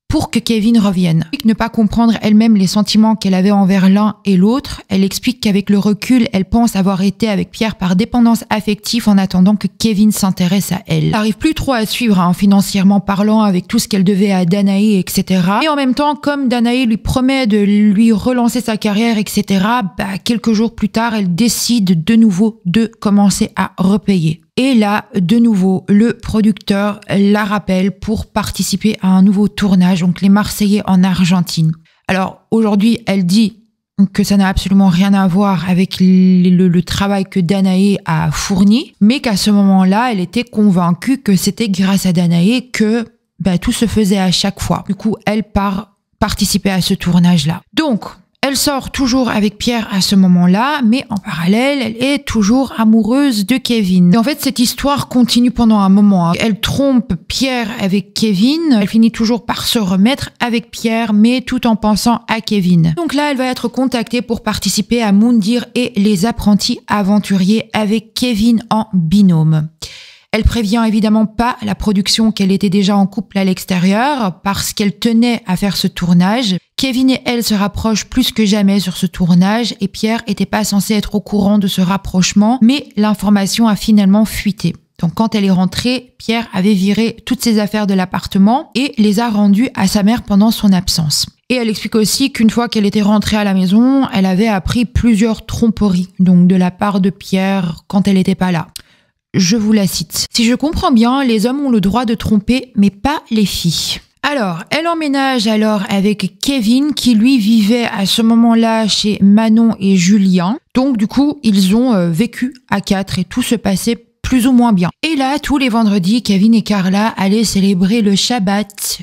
pour que Kevin revienne. Elle explique ne pas comprendre elle-même les sentiments qu'elle avait envers l'un et l'autre. Elle explique qu'avec le recul, elle pense avoir été avec Pierre par dépendance affective en attendant que Kevin s'intéresse à elle. Elle n'arrive plus trop à suivre, financièrement parlant, avec tout ce qu'elle devait à Danae, etc. Et en même temps, comme Danae lui promet de lui relancer sa carrière, etc., quelques jours plus tard, elle décide de nouveau de commencer à repayer. Et là, de nouveau, le producteur la rappelle pour participer à un nouveau tournage, donc les Marseillais en Argentine. Alors aujourd'hui, elle dit que ça n'a absolument rien à voir avec le travail que Danae a fourni, mais qu'à ce moment-là, elle était convaincue que c'était grâce à Danae que tout se faisait à chaque fois. Du coup, elle part participer à ce tournage-là. Donc, elle sort toujours avec Pierre à ce moment-là, mais en parallèle, elle est toujours amoureuse de Kevin. Et en fait, cette histoire continue pendant un moment. Elle trompe Pierre avec Kevin. Elle finit toujours par se remettre avec Pierre, mais tout en pensant à Kevin. Donc là, elle va être contactée pour participer à Moundir et les apprentis aventuriers avec Kevin en binôme. Elle prévient évidemment pas la production qu'elle était déjà en couple à l'extérieur parce qu'elle tenait à faire ce tournage. Kevin et elle se rapprochent plus que jamais sur ce tournage et Pierre était pas censé être au courant de ce rapprochement, mais l'information a finalement fuité. Donc quand elle est rentrée, Pierre avait viré toutes ses affaires de l'appartement et les a rendues à sa mère pendant son absence. Et elle explique aussi qu'une fois qu'elle était rentrée à la maison, elle avait appris plusieurs tromperies, donc de la part de Pierre quand elle n'était pas là. Je vous la cite. « Si je comprends bien, les hommes ont le droit de tromper, mais pas les filles. » Alors, elle emménage alors avec Kevin qui lui vivait à ce moment-là chez Manon et Julien. Donc du coup, ils ont vécu à 4 et tout se passait plus ou moins bien. Et là, tous les vendredis, Kevin et Carla allaient célébrer le Shabbat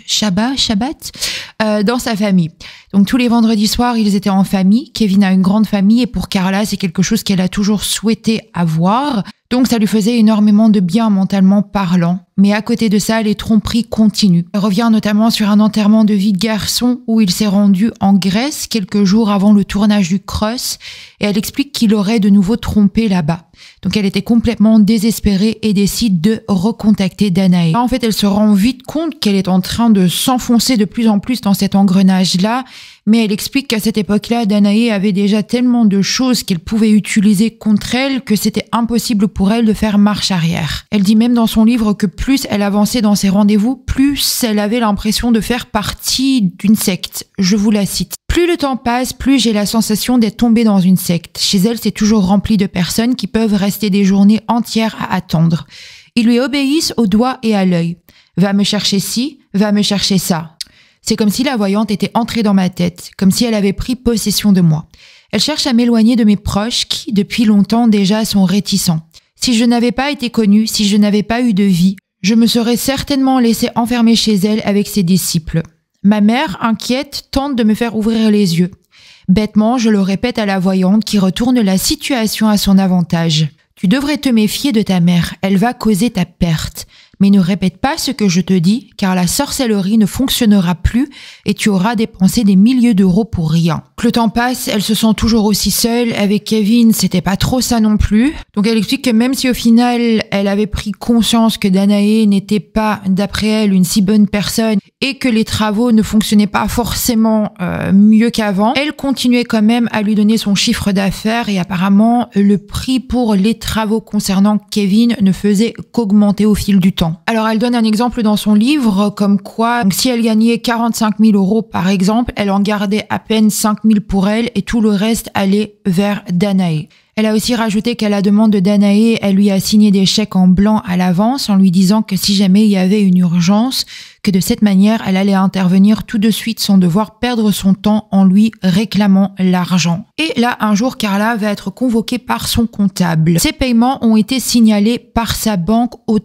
dans sa famille. Donc tous les vendredis soirs, ils étaient en famille. Kevin a une grande famille et pour Carla, c'est quelque chose qu'elle a toujours souhaité avoir. Donc ça lui faisait énormément de bien mentalement parlant. Mais à côté de ça, les tromperies continuent. Elle revient notamment sur un enterrement de vie de garçon où il s'est rendu en Grèce quelques jours avant le tournage du Cross et elle explique qu'il aurait de nouveau trompé là-bas. Donc elle était complètement désespérée et décide de recontacter Danae. En fait, elle se rend vite compte qu'elle est en train de s'enfoncer de plus en plus dans cet engrenage-là, mais elle explique qu'à cette époque-là, Danae avait déjà tellement de choses qu'elle pouvait utiliser contre elle que c'était impossible pour elle de faire marche arrière. Elle dit même dans son livre que plus elle avançait dans ses rendez-vous, plus elle avait l'impression de faire partie d'une secte. Je vous la cite. Plus le temps passe, plus j'ai la sensation d'être tombée dans une secte. Chez elle, c'est toujours rempli de personnes qui peuvent rester des journées entières à attendre. Ils lui obéissent au doigt et à l'œil. Va me chercher ci, va me chercher ça. C'est comme si la voyante était entrée dans ma tête, comme si elle avait pris possession de moi. Elle cherche à m'éloigner de mes proches qui, depuis longtemps déjà, sont réticents. Si je n'avais pas été connue, si je n'avais pas eu de vie, je me serais certainement laissée enfermer chez elle avec ses disciples. Ma mère, inquiète, tente de me faire ouvrir les yeux. Bêtement, je le répète à la voyante qui retourne la situation à son avantage. Tu devrais te méfier de ta mère, elle va causer ta perte. Mais ne répète pas ce que je te dis, car la sorcellerie ne fonctionnera plus et tu auras dépensé des milliers d'euros pour rien. Le temps passe, elle se sent toujours aussi seule. Avec Kevin, c'était pas trop ça non plus. Donc elle explique que même si au final, elle avait pris conscience que Danae n'était pas, d'après elle, une si bonne personne et que les travaux ne fonctionnaient pas forcément mieux qu'avant, elle continuait quand même à lui donner son chiffre d'affaires et apparemment, le prix pour les travaux concernant Kevin ne faisait qu'augmenter au fil du temps. Alors elle donne un exemple dans son livre comme quoi donc, si elle gagnait 45 000 € par exemple, elle en gardait à peine 5 000 pour elle et tout le reste allait vers Danae. Elle a aussi rajouté qu'à la demande de Danae, elle lui a signé des chèques en blanc à l'avance en lui disant que si jamais il y avait une urgence, que de cette manière, elle allait intervenir tout de suite sans devoir perdre son temps en lui réclamant l'argent. Et là, un jour, Carla va être convoquée par son comptable. Ces paiements ont été signalés par sa banque au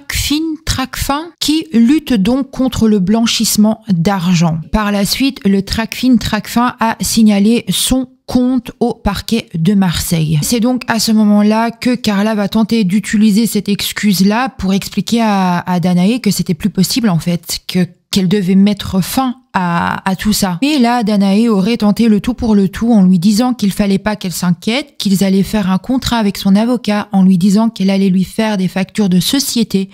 Tracfin, qui lutte donc contre le blanchissement d'argent. Par la suite, le Tracfin a signalé son compte au parquet de Marseille. C'est donc à ce moment-là que Carla va tenter d'utiliser cette excuse-là pour expliquer à Danae que c'était plus possible en fait, qu'elle devait mettre fin à tout ça. Et là, Danae aurait tenté le tout pour le tout en lui disant qu'il fallait pas qu'elle s'inquiète, qu'ils allaient faire un contrat avec son avocat en lui disant qu'elle allait lui faire des factures de société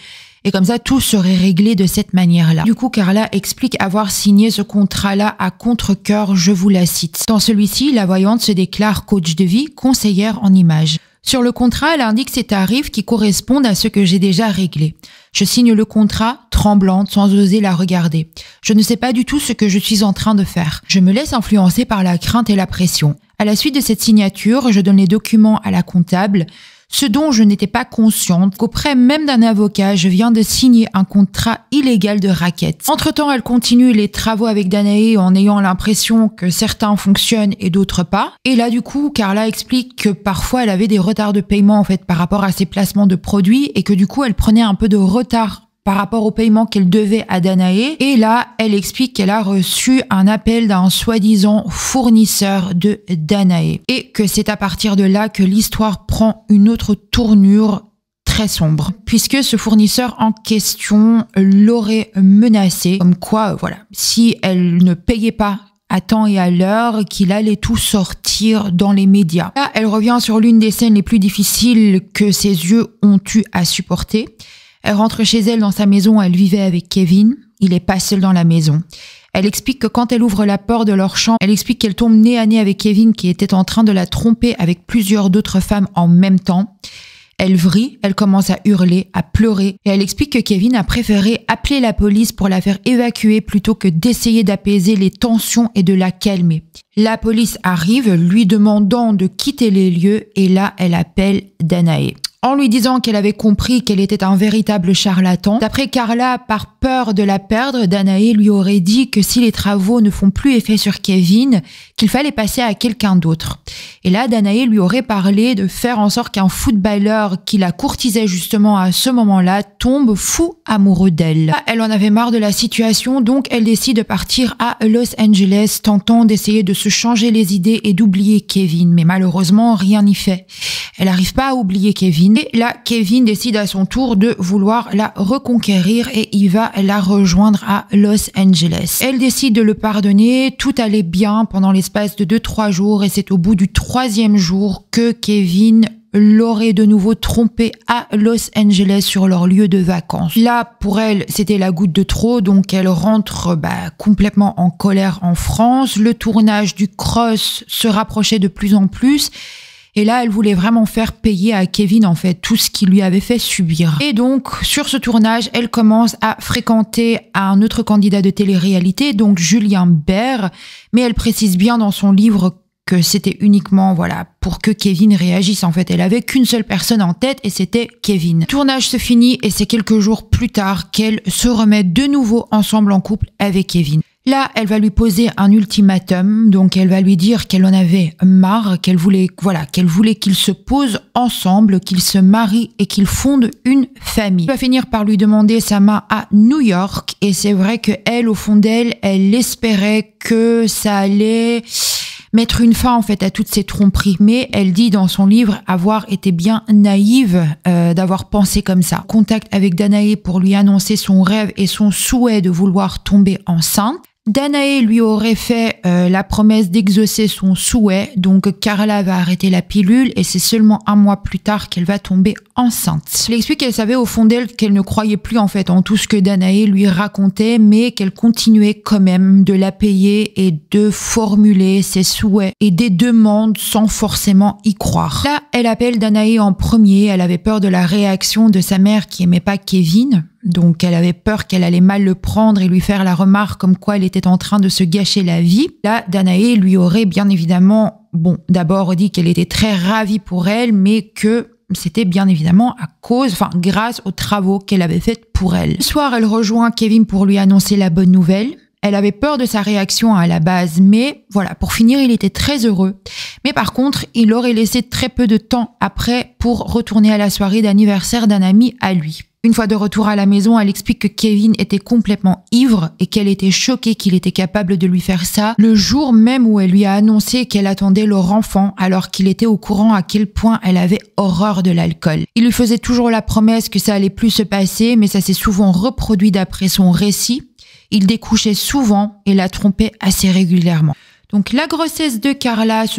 Et comme ça, tout serait réglé de cette manière-là. Du coup, Carla explique avoir signé ce contrat-là à contre-cœur, je vous la cite. Dans celui-ci, la voyante se déclare coach de vie, conseillère en images. Sur le contrat, elle indique ses tarifs qui correspondent à ceux que j'ai déjà réglés. Je signe le contrat, tremblante, sans oser la regarder. Je ne sais pas du tout ce que je suis en train de faire. Je me laisse influencer par la crainte et la pression. À la suite de cette signature, je donne les documents à la comptable, ce dont je n'étais pas consciente qu'auprès même d'un avocat, je viens de signer un contrat illégal de racket. Entre-temps, elle continue les travaux avec Danae en ayant l'impression que certains fonctionnent et d'autres pas. Et là, du coup, Carla explique que parfois, elle avait des retards de paiement en fait par rapport à ses placements de produits et que du coup, elle prenait un peu de retard par rapport au paiement qu'elle devait à Danae. Et là, elle explique qu'elle a reçu un appel d'un soi-disant fournisseur de Danae. Et que c'est à partir de là que l'histoire prend une autre tournure très sombre. Puisque ce fournisseur en question l'aurait menacée. Comme quoi, voilà, si elle ne payait pas à temps et à l'heure, qu'il allait tout sortir dans les médias. Là, elle revient sur l'une des scènes les plus difficiles que ses yeux ont eu à supporter. Elle rentre chez elle dans sa maison, elle vivait avec Kevin. Il est pas seul dans la maison. Elle explique que quand elle ouvre la porte de leur chambre, elle explique qu'elle tombe nez à nez avec Kevin qui était en train de la tromper avec plusieurs d'autres femmes en même temps. Elle vrille, elle commence à hurler, à pleurer et elle explique que Kevin a préféré appeler la police pour la faire évacuer plutôt que d'essayer d'apaiser les tensions et de la calmer. La police arrive, lui demandant de quitter les lieux et là, elle appelle Danae. En lui disant qu'elle avait compris qu'elle était un véritable charlatan. D'après Carla, par peur de la perdre, Danae lui aurait dit que si les travaux ne font plus effet sur Kevin, qu'il fallait passer à quelqu'un d'autre. Et là, Danae lui aurait parlé de faire en sorte qu'un footballeur qui la courtisait justement à ce moment-là tombe fou amoureux d'elle. Elle en avait marre de la situation, donc elle décide de partir à Los Angeles, tentant d'essayer de se changer les idées et d'oublier Kevin. Mais malheureusement, rien n'y fait. Elle n'arrive pas à oublier Kevin. Et là, Kevin décide à son tour de vouloir la reconquérir et il va la rejoindre à Los Angeles. Elle décide de le pardonner, tout allait bien pendant l'espace de 2-3 jours et c'est au bout du 3e jour que Kevin l'aurait de nouveau trompée à Los Angeles sur leur lieu de vacances. Là, pour elle, c'était la goutte de trop, donc elle rentre complètement en colère en France. Le tournage du Cross se rapprochait de plus en plus. Et là, elle voulait vraiment faire payer à Kevin, en fait, tout ce qu'il lui avait fait subir. Et donc, sur ce tournage, elle commence à fréquenter un autre candidat de télé-réalité, donc Julien Bert. Mais elle précise bien dans son livre que c'était uniquement, pour que Kevin réagisse. En fait, elle avait qu'une seule personne en tête et c'était Kevin. Le tournage se finit et c'est quelques jours plus tard qu'elle se remet de nouveau ensemble en couple avec Kevin. Là, elle va lui poser un ultimatum, donc elle va lui dire qu'elle en avait marre, qu'elle voulait qu'ils se posent ensemble, qu'ils se marient et qu'ils fondent une famille. Elle va finir par lui demander sa main à New York et c'est vrai que elle, au fond d'elle, elle espérait que ça allait mettre une fin en fait à toutes ces tromperies, mais elle dit dans son livre avoir été bien naïve d'avoir pensé comme ça. Contact avec Danae pour lui annoncer son rêve et son souhait de vouloir tomber enceinte. Danae lui aurait fait la promesse d'exaucer son souhait, donc Carla va arrêter la pilule et c'est seulement 1 mois plus tard qu'elle va tomber enceinte. Elle explique qu'elle savait au fond d'elle qu'elle ne croyait plus en fait en tout ce que Danae lui racontait, mais qu'elle continuait quand même de la payer et de formuler ses souhaits et des demandes sans forcément y croire. Là, elle appelle Danae en premier, elle avait peur de la réaction de sa mère qui aimait pas Kevin. Donc elle avait peur qu'elle allait mal le prendre et lui faire la remarque comme quoi elle était en train de se gâcher la vie. Là, Danae lui aurait bien évidemment, d'abord dit qu'elle était très ravie pour elle, mais que c'était bien évidemment grâce aux travaux qu'elle avait faits pour elle. Le soir, elle rejoint Kevin pour lui annoncer la bonne nouvelle. Elle avait peur de sa réaction à la base, mais pour finir, il était très heureux. Mais par contre, il aurait laissé très peu de temps après pour retourner à la soirée d'anniversaire d'un ami à lui. Une fois de retour à la maison, elle explique que Kevin était complètement ivre et qu'elle était choquée qu'il était capable de lui faire ça le jour même où elle lui a annoncé qu'elle attendait leur enfant alors qu'il était au courant à quel point elle avait horreur de l'alcool. Il lui faisait toujours la promesse que ça allait plus se passer, mais ça s'est souvent reproduit d'après son récit. Il découchait souvent et la trompait assez régulièrement. Donc la grossesse de Carla se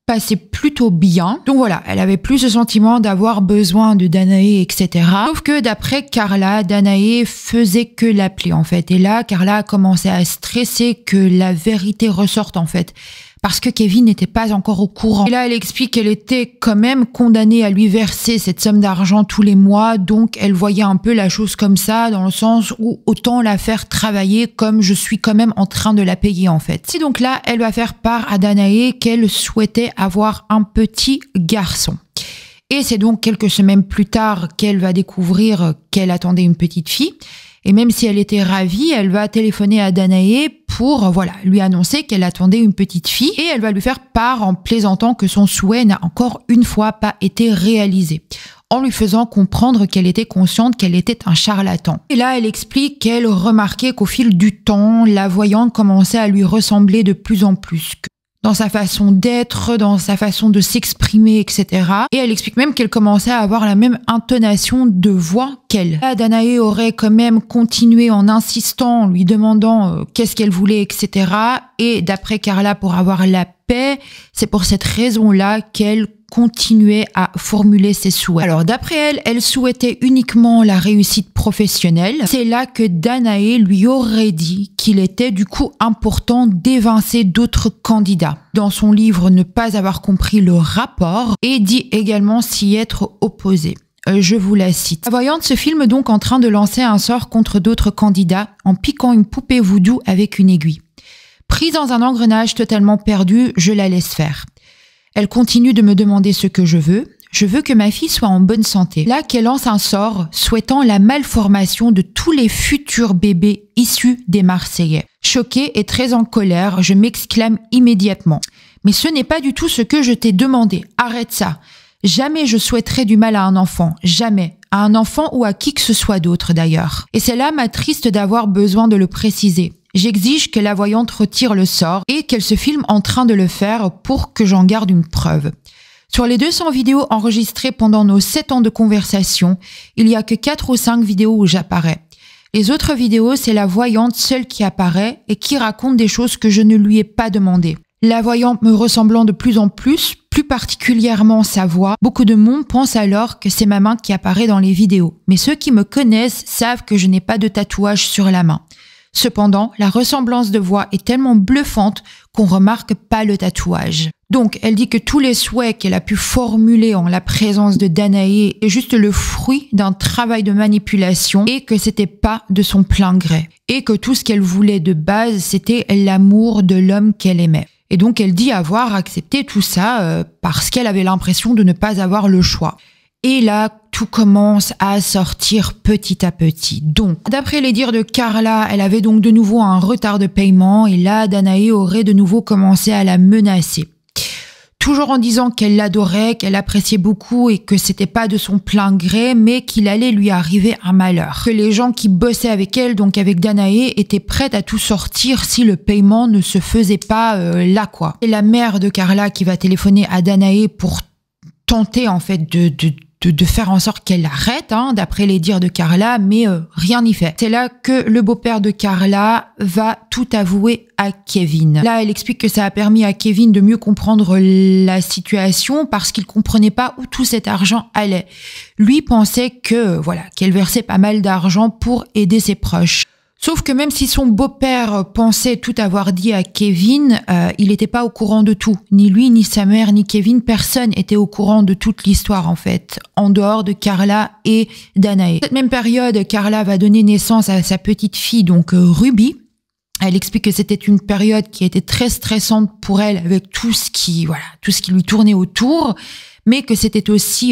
passait plutôt bien. Donc voilà, elle avait plus le sentiment d'avoir besoin de Danae, etc. Sauf que d'après Carla, Danae faisait que l'appeler en fait. Et là, Carla a commencé à stresser que la vérité ressorte en fait. Parce que Kevin n'était pas encore au courant. Et là, elle explique qu'elle était quand même condamnée à lui verser cette somme d'argent tous les mois. Donc, elle voyait un peu la chose comme ça, dans le sens où autant la faire travailler comme je suis quand même en train de la payer, en fait. C'est donc là, elle va faire part à Danae qu'elle souhaitait avoir un petit garçon. Et c'est donc quelques semaines plus tard qu'elle va découvrir qu'elle attendait une petite fille. Et même si elle était ravie, elle va téléphoner à Danae pour lui annoncer qu'elle attendait une petite fille et elle va lui faire part en plaisantant que son souhait n'a encore une fois pas été réalisé, en lui faisant comprendre qu'elle était consciente qu'elle était un charlatan. Et là, elle explique qu'elle remarquait qu'au fil du temps, la voyante commençait à lui ressembler de plus en plus. Dans sa façon d'être, dans sa façon de s'exprimer, etc. Et elle explique même qu'elle commençait à avoir la même intonation de voix qu'elle. Là, Danae aurait quand même continué en insistant, en lui demandant qu'est-ce qu'elle voulait, etc. Et d'après Carla, pour avoir la paix, c'est pour cette raison-là qu'elle continuait à formuler ses souhaits. Alors d'après elle, elle souhaitait uniquement la réussite professionnelle. C'est là que Danae lui aurait dit qu'il était du coup important d'évincer d'autres candidats. Dans son livre Ne pas avoir compris le rapport, et dit également s'y être opposé. Je vous la cite. La voyante se filme donc en train de lancer un sort contre d'autres candidats en piquant une poupée voodoo avec une aiguille. Prise dans un engrenage totalement perdu, je la laisse faire. Elle continue de me demander ce que je veux. Je veux que ma fille soit en bonne santé. Là qu'elle lance un sort souhaitant la malformation de tous les futurs bébés issus des Marseillais. Choquée et très en colère, je m'exclame immédiatement. Mais ce n'est pas du tout ce que je t'ai demandé. Arrête ça. Jamais je souhaiterais du mal à un enfant. Jamais. À un enfant ou à qui que ce soit d'autre d'ailleurs. Et c'est là ma triste d'avoir besoin de le préciser. J'exige que la voyante retire le sort et qu'elle se filme en train de le faire pour que j'en garde une preuve. Sur les 200 vidéos enregistrées pendant nos 7 ans de conversation, il n'y a que 4 ou 5 vidéos où j'apparais. Les autres vidéos, c'est la voyante seule qui apparaît et qui raconte des choses que je ne lui ai pas demandées. La voyante me ressemblant de plus en plus particulièrement sa voix, beaucoup de monde pense alors que c'est ma main qui apparaît dans les vidéos. Mais ceux qui me connaissent savent que je n'ai pas de tatouage sur la main. Cependant, la ressemblance de voix est tellement bluffante qu'on remarque pas le tatouage. Donc, elle dit que tous les souhaits qu'elle a pu formuler en la présence de Danae est juste le fruit d'un travail de manipulation et que c'était pas de son plein gré. Et que tout ce qu'elle voulait de base, c'était l'amour de l'homme qu'elle aimait. Et donc, elle dit avoir accepté tout ça parce qu'elle avait l'impression de ne pas avoir le choix. Et là, tout commence à sortir petit à petit. Donc, d'après les dires de Carla, elle avait donc de nouveau un retard de paiement et là, Danae aurait de nouveau commencé à la menacer. Toujours en disant qu'elle l'adorait, qu'elle appréciait beaucoup et que c'était pas de son plein gré, mais qu'il allait lui arriver un malheur. Que les gens qui bossaient avec elle, donc avec Danae, étaient prêts à tout sortir si le paiement ne se faisait pas là, quoi. C'est la mère de Carla qui va téléphoner à Danae pour tenter en fait de faire en sorte qu'elle arrête, d'après les dires de Carla, mais rien n'y fait. C'est là que le beau-père de Carla va tout avouer à Kevin. Là, elle explique que ça a permis à Kevin de mieux comprendre la situation parce qu'il comprenait pas où tout cet argent allait. Lui pensait que, qu'elle versait pas mal d'argent pour aider ses proches. Sauf que même si son beau-père pensait tout avoir dit à Kevin, il n'était pas au courant de tout. Ni lui, ni sa mère, ni Kevin, personne était au courant de toute l'histoire en fait, en dehors de Carla et Danae. Cette même période, Carla va donner naissance à sa petite fille, donc Ruby. Elle explique que c'était une période qui était très stressante pour elle avec tout ce qui lui tournait autour, mais que c'était aussi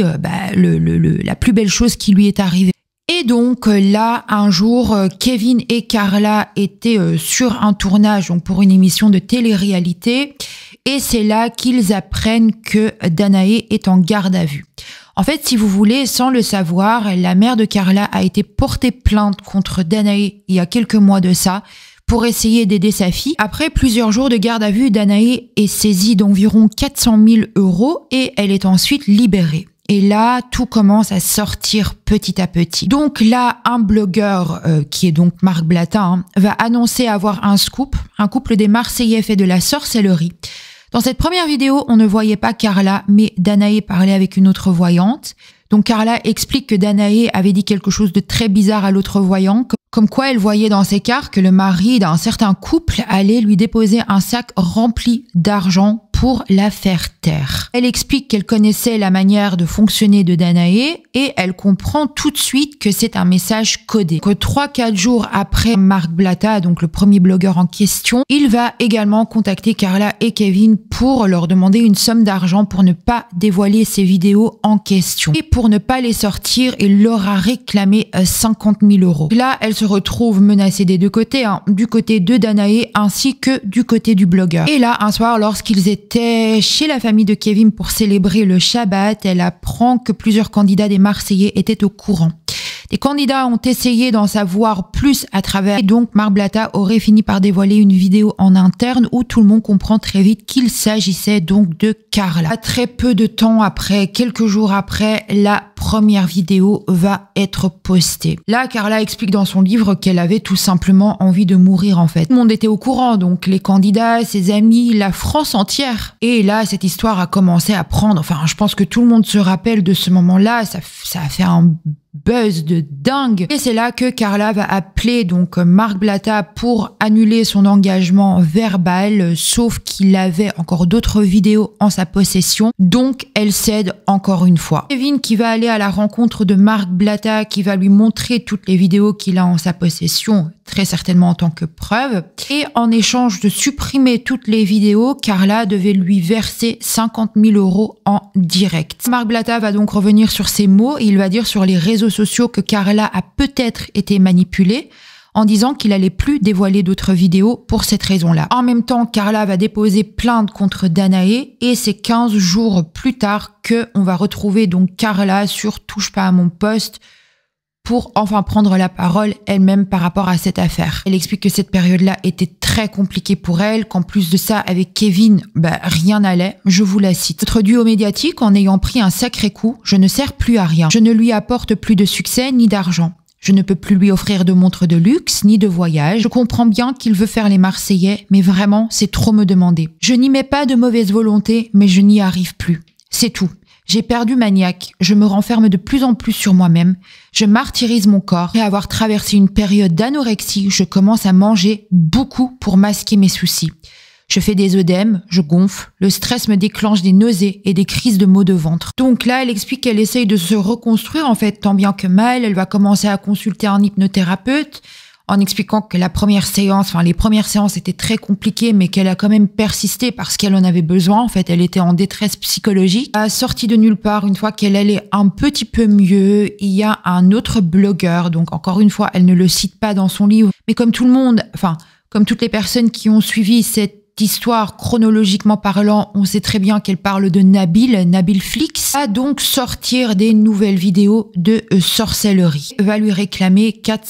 la plus belle chose qui lui est arrivée. Et donc là, un jour, Kevin et Carla étaient sur un tournage donc pour une émission de télé-réalité et c'est là qu'ils apprennent que Danae est en garde à vue. En fait, si vous voulez, sans le savoir, la mère de Carla a été portée plainte contre Danae il y a quelques mois de ça pour essayer d'aider sa fille. Après plusieurs jours de garde à vue, Danae est saisie d'environ 400 000 € et elle est ensuite libérée. Et là, tout commence à sortir petit à petit. Donc là, un blogueur, qui est donc Marc Blatin, va annoncer avoir un scoop. Un couple des Marseillais fait de la sorcellerie. Dans cette première vidéo, on ne voyait pas Carla, mais Danae parlait avec une autre voyante. Donc Carla explique que Danae avait dit quelque chose de très bizarre à l'autre voyant, comme quoi elle voyait dans ses cartes que le mari d'un certain couple allait lui déposer un sac rempli d'argent pour la faire taire. Elle explique qu'elle connaissait la manière de fonctionner de Danae et elle comprend tout de suite que c'est un message codé. Que 3-4 jours après Marc Blatta, donc le premier blogueur en question, il va également contacter Carla et Kevin pour leur demander une somme d'argent pour ne pas dévoiler ces vidéos en question. Et pour ne pas les sortir, il leur a réclamé 50 000 €. Là, elle se retrouve menacée des deux côtés, du côté de Danae ainsi que du côté du blogueur. Et là, un soir, lorsqu'ils étaient chez la famille de Kevin pour célébrer le Shabbat, elle apprend que plusieurs candidats des Marseillais étaient au courant. Des candidats ont essayé d'en savoir plus à travers, et donc Marc Blatta aurait fini par dévoiler une vidéo en interne où tout le monde comprend très vite qu'il s'agissait donc de Carla. À très peu de temps après, quelques jours après, la première vidéo va être postée. Là, Carla explique dans son livre qu'elle avait tout simplement envie de mourir en fait. Tout le monde était au courant, donc les candidats, ses amis, la France entière. Et là, cette histoire a commencé à prendre, enfin, je pense que tout le monde se rappelle de ce moment-là, ça a fait un buzz de dingue. Et c'est là que Carla va appeler donc Marc Blatta pour annuler son engagement verbal, sauf qu'il avait encore d'autres vidéos en sa possession, donc elle cède encore une fois. Kevin qui va aller à la rencontre de Marc Blatta, qui va lui montrer toutes les vidéos qu'il a en sa possession, très certainement en tant que preuve, et en échange de supprimer toutes les vidéos, Carla devait lui verser 50 000 € en direct. Marc Blatta va donc revenir sur ces mots et il va dire sur les réseaux sociaux que Carla a peut-être été manipulée en disant qu'il allait plus dévoiler d'autres vidéos pour cette raison-là. En même temps, Carla va déposer plainte contre Danae et c'est 15 jours plus tard que on va retrouver donc Carla sur Touche pas à mon poste pour enfin prendre la parole elle-même par rapport à cette affaire. Elle explique que cette période-là était très compliquée pour elle, qu'en plus de ça, avec Kevin, rien n'allait. Je vous la cite. Notre duo médiatique, en ayant pris un sacré coup, je ne sers plus à rien. Je ne lui apporte plus de succès ni d'argent. Je ne peux plus lui offrir de montres de luxe ni de voyage. Je comprends bien qu'il veut faire les Marseillais, mais vraiment, c'est trop me demander. Je n'y mets pas de mauvaise volonté, mais je n'y arrive plus. C'est tout. J'ai perdu maniaque, je me renferme de plus en plus sur moi-même, je martyrise mon corps. Après avoir traversé une période d'anorexie, je commence à manger beaucoup pour masquer mes soucis. Je fais des œdèmes, je gonfle, le stress me déclenche des nausées et des crises de maux de ventre. Donc là, elle explique qu'elle essaye de se reconstruire en fait tant bien que mal, elle va commencer à consulter un hypnothérapeute, en expliquant que les premières séances étaient très compliquées, mais qu'elle a quand même persisté parce qu'elle en avait besoin. En fait, elle était en détresse psychologique. Sortie de nulle part, une fois qu'elle allait un petit peu mieux, il y a un autre blogueur. Donc, encore une fois, elle ne le cite pas dans son livre. Mais comme tout le monde, comme toutes les personnes qui ont suivi cette histoire, chronologiquement parlant, on sait très bien qu'elle parle de Nabil Flix, va donc sortir des nouvelles vidéos de sorcellerie. Va lui réclamer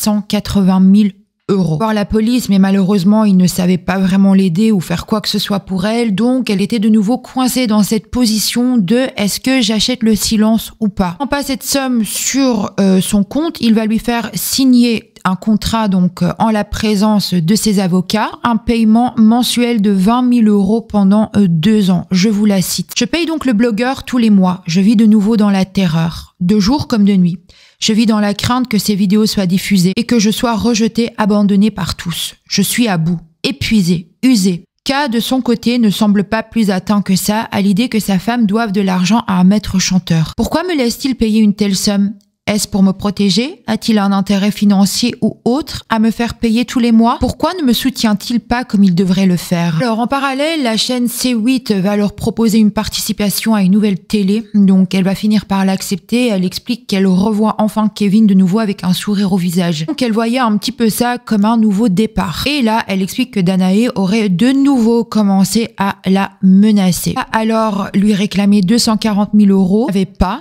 480 000 €. Voir la police, mais malheureusement, il ne savait pas vraiment l'aider ou faire quoi que ce soit pour elle, donc elle était de nouveau coincée dans cette position de est-ce que j'achète le silence ou pas. En pas cette somme sur son compte, il va lui faire signer un contrat donc en la présence de ses avocats, un paiement mensuel de 20 000 € pendant 2 ans. Je vous la cite. Je paye donc le blogueur tous les mois. Je vis de nouveau dans la terreur, de jour comme de nuit. Je vis dans la crainte que ces vidéos soient diffusées et que je sois rejetée, abandonnée par tous. Je suis à bout, épuisée, usée. K, de son côté, ne semble pas plus atteint que ça à l'idée que sa femme doive de l'argent à un maître chanteur. Pourquoi me laisse-t-il payer une telle somme ? Est-ce pour me protéger? A-t-il un intérêt financier ou autre à me faire payer tous les mois? Pourquoi ne me soutient-il pas comme il devrait le faire? Alors en parallèle, la chaîne C8 va leur proposer une participation à une nouvelle télé, donc elle va finir par l'accepter. Elle explique qu'elle revoit enfin Kevin de nouveau avec un sourire au visage. Donc elle voyait un petit peu ça comme un nouveau départ. Et là, elle explique que Danae aurait de nouveau commencé à la menacer. Alors lui réclamer 240 000 €, n'avait pas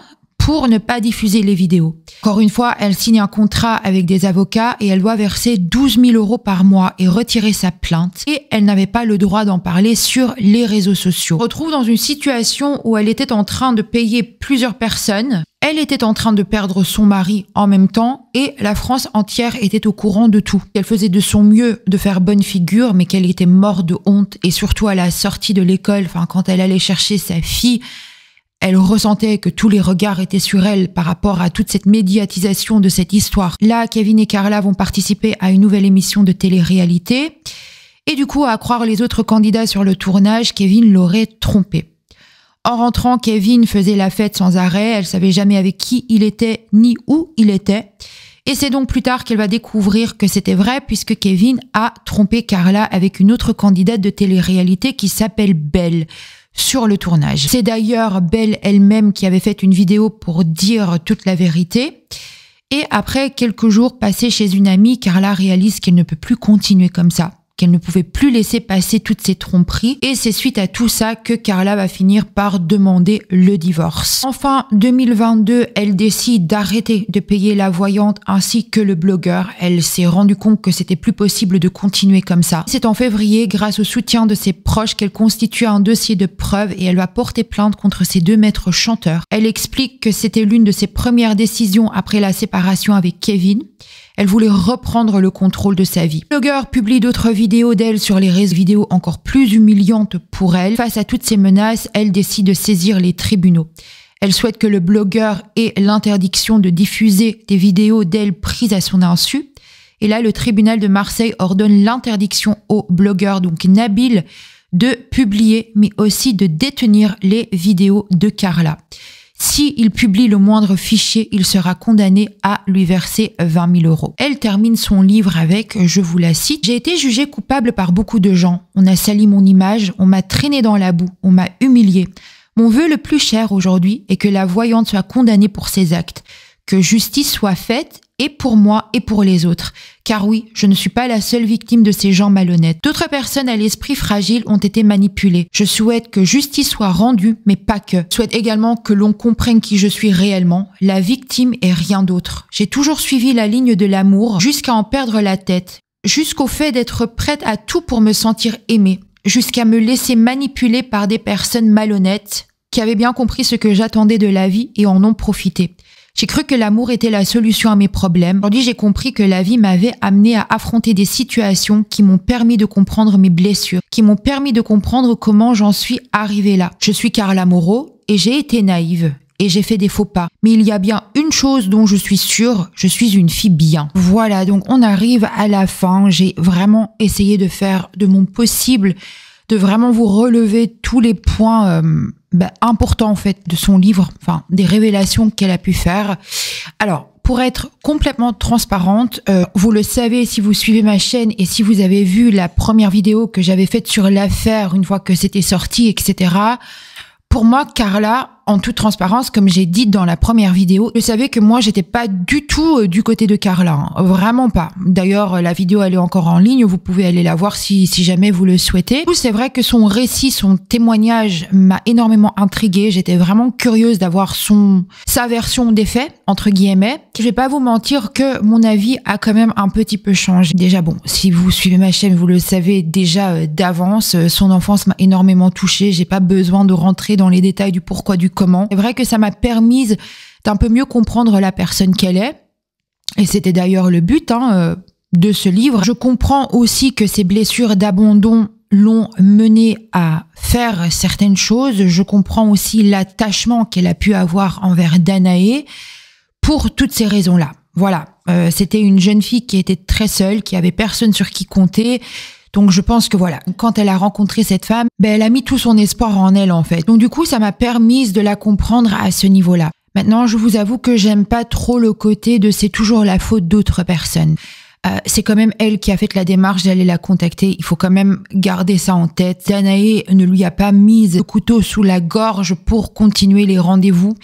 pour ne pas diffuser les vidéos. Encore une fois, elle signe un contrat avec des avocats et elle doit verser 12 000 € par mois et retirer sa plainte. Et elle n'avait pas le droit d'en parler sur les réseaux sociaux. On se retrouve dans une situation où elle était en train de payer plusieurs personnes. Elle était en train de perdre son mari en même temps et la France entière était au courant de tout. Elle faisait de son mieux de faire bonne figure, mais qu'elle était morte de honte et surtout à la sortie de l'école, quand elle allait chercher sa fille, elle ressentait que tous les regards étaient sur elle par rapport à toute cette médiatisation de cette histoire. Là, Kevin et Carla vont participer à une nouvelle émission de télé-réalité. Et du coup, à croire les autres candidats sur le tournage, Kevin l'aurait trompée. En rentrant, Kevin faisait la fête sans arrêt. Elle savait jamais avec qui il était ni où il était. Et c'est donc plus tard qu'elle va découvrir que c'était vrai puisque Kevin a trompé Carla avec une autre candidate de télé-réalité qui s'appelle Belle sur le tournage. C'est d'ailleurs Belle elle-même qui avait fait une vidéo pour dire toute la vérité. Et après quelques jours passés chez une amie, Carla réalise qu'elle ne peut plus continuer comme ça, qu'elle ne pouvait plus laisser passer toutes ces tromperies. Et c'est suite à tout ça que Carla va finir par demander le divorce. Enfin, 2022, elle décide d'arrêter de payer la voyante ainsi que le blogueur. Elle s'est rendue compte que c'était plus possible de continuer comme ça. C'est en février, grâce au soutien de ses proches, qu'elle constitue un dossier de preuves et elle va porter plainte contre ses 2 maîtres chanteurs. Elle explique que c'était l'une de ses premières décisions après la séparation avec Kevin. Elle voulait reprendre le contrôle de sa vie. Le blogueur publie d'autres vidéos d'elle sur les réseaux, vidéos encore plus humiliantes pour elle. Face à toutes ces menaces, elle décide de saisir les tribunaux. Elle souhaite que le blogueur ait l'interdiction de diffuser des vidéos d'elle prises à son insu. Et là, le tribunal de Marseille ordonne l'interdiction au blogueur, donc Nabil, de publier, mais aussi de détenir les vidéos de Carla. S'il publie le moindre fichier, il sera condamné à lui verser 20 000 €. Elle termine son livre avec, je vous la cite, « J'ai été jugée coupable par beaucoup de gens. On a sali mon image, on m'a traîné dans la boue, on m'a humiliée. Mon vœu le plus cher aujourd'hui est que la voyante soit condamnée pour ses actes, que justice soit faite et pour moi et pour les autres. Car oui, je ne suis pas la seule victime de ces gens malhonnêtes. D'autres personnes à l'esprit fragile ont été manipulées. Je souhaite que justice soit rendue, mais pas que. Je souhaite également que l'on comprenne qui je suis réellement, la victime et rien d'autre. J'ai toujours suivi la ligne de l'amour jusqu'à en perdre la tête, jusqu'au fait d'être prête à tout pour me sentir aimée, jusqu'à me laisser manipuler par des personnes malhonnêtes qui avaient bien compris ce que j'attendais de la vie et en ont profité. J'ai cru que l'amour était la solution à mes problèmes. Aujourd'hui, j'ai compris que la vie m'avait amené à affronter des situations qui m'ont permis de comprendre mes blessures, qui m'ont permis de comprendre comment j'en suis arrivée là. Je suis Carla Moreau et j'ai été naïve et j'ai fait des faux pas. Mais il y a bien une chose dont je suis sûre, je suis une fille bien. Voilà, donc on arrive à la fin. J'ai vraiment essayé de faire de mon possible, de vraiment vous relever tous les points important en fait de son livre, des révélations qu'elle a pu faire. Alors, pour être complètement transparente, vous le savez si vous suivez ma chaîne et si vous avez vu la première vidéo que j'avais faite sur l'affaire une fois que c'était sorti, etc. Pour moi, Carla, en toute transparence, comme j'ai dit dans la première vidéo, je savais que moi, j'étais pas du tout du côté de Carla. Hein. Vraiment pas. D'ailleurs, la vidéo, elle est encore en ligne. Vous pouvez aller la voir si jamais vous le souhaitez. C'est vrai que son récit, son témoignage m'a énormément intriguée. J'étais vraiment curieuse d'avoir sa version des faits, entre guillemets. Je vais pas vous mentir que mon avis a quand même un petit peu changé. Déjà, bon, si vous suivez ma chaîne, vous le savez déjà d'avance. Son enfance m'a énormément touchée. J'ai pas besoin de rentrer dans les détails du pourquoi, du comment. C'est vrai que ça m'a permis d'un peu mieux comprendre la personne qu'elle est. Et c'était d'ailleurs le but de ce livre. Je comprends aussi que ces blessures d'abandon l'ont menée à faire certaines choses. Je comprends aussi l'attachement qu'elle a pu avoir envers Danae pour toutes ces raisons-là. Voilà, c'était une jeune fille qui était très seule, qui avait personne sur qui compter. Donc je pense que voilà, quand elle a rencontré cette femme, elle a mis tout son espoir en elle en fait. Donc du coup, ça m'a permis de la comprendre à ce niveau-là. Maintenant, je vous avoue que j'aime pas trop le côté de c'est toujours la faute d'autres personnes. C'est quand même elle qui a fait la démarche d'aller la contacter. Il faut quand même garder ça en tête. Danae ne lui a pas mis le couteau sous la gorge pour continuer les rendez-vous.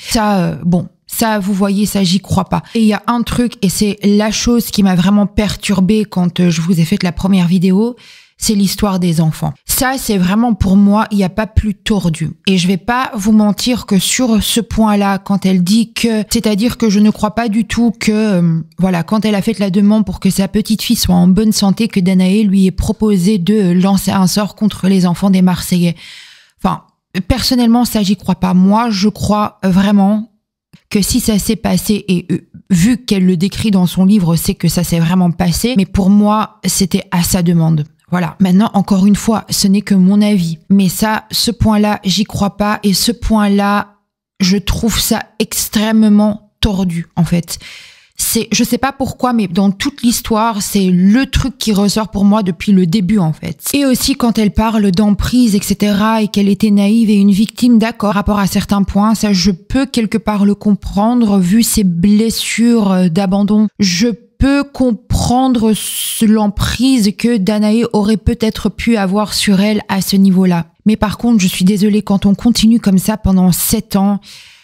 Ça, vous voyez, ça, j'y crois pas. Et il y a un truc, et c'est la chose qui m'a vraiment perturbée quand je vous ai fait la première vidéo, c'est l'histoire des enfants. Ça, c'est vraiment pour moi, il n'y a pas plus tordu. Et je vais pas vous mentir que sur ce point-là, quand elle dit que, c'est-à-dire que je ne crois pas du tout que, voilà, quand elle a fait la demande pour que sa petite fille soit en bonne santé, que Danae lui ait proposé de lancer un sort contre les enfants des Marseillais. Enfin, personnellement, ça, j'y crois pas. Moi, je crois vraiment que si ça s'est passé, et vu qu'elle le décrit dans son livre, c'est que ça s'est vraiment passé. Mais pour moi, c'était à sa demande. Voilà. Maintenant, encore une fois, ce n'est que mon avis. Mais ça, ce point-là, j'y crois pas. Et ce point-là, je trouve ça extrêmement tordu, en fait. Je sais pas pourquoi, mais dans toute l'histoire, c'est le truc qui ressort pour moi depuis le début, en fait. Et aussi quand elle parle d'emprise, etc., et qu'elle était naïve et une victime, d'accord, par rapport à certains points, ça, je peux quelque part le comprendre, vu ses blessures d'abandon. Je peux comprendre l'emprise que Danae aurait peut-être pu avoir sur elle à ce niveau-là. Mais par contre, je suis désolée, quand on continue comme ça pendant 7 ans,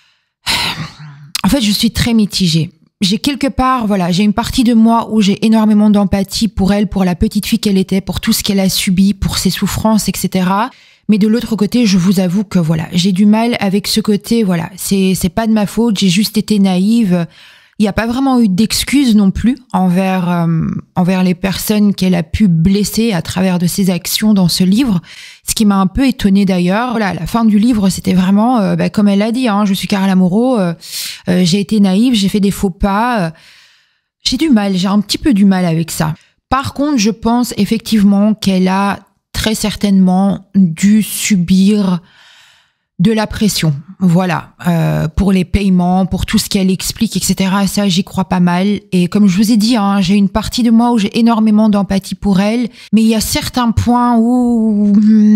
en fait, je suis très mitigée. J'ai quelque part, voilà, j'ai une partie de moi où j'ai énormément d'empathie pour elle, pour la petite fille qu'elle était, pour tout ce qu'elle a subi, pour ses souffrances, etc. Mais de l'autre côté, je vous avoue que voilà, j'ai du mal avec ce côté, voilà, c'est pas de ma faute, j'ai juste été naïve. Il n'y a pas vraiment eu d'excuses non plus envers les personnes qu'elle a pu blesser à travers de ses actions dans ce livre. Ce qui m'a un peu étonnée d'ailleurs. Voilà, la fin du livre, c'était vraiment, comme elle l'a dit, hein, je suis Carla Moreau, j'ai été naïve, j'ai fait des faux pas. J'ai un petit peu du mal avec ça. Par contre, je pense effectivement qu'elle a très certainement dû subir de la pression, voilà, pour les paiements, pour tout ce qu'elle explique, etc. Ça, j'y crois pas mal. Et comme je vous ai dit, hein, j'ai une partie de moi où j'ai énormément d'empathie pour elle, mais il y a certains points où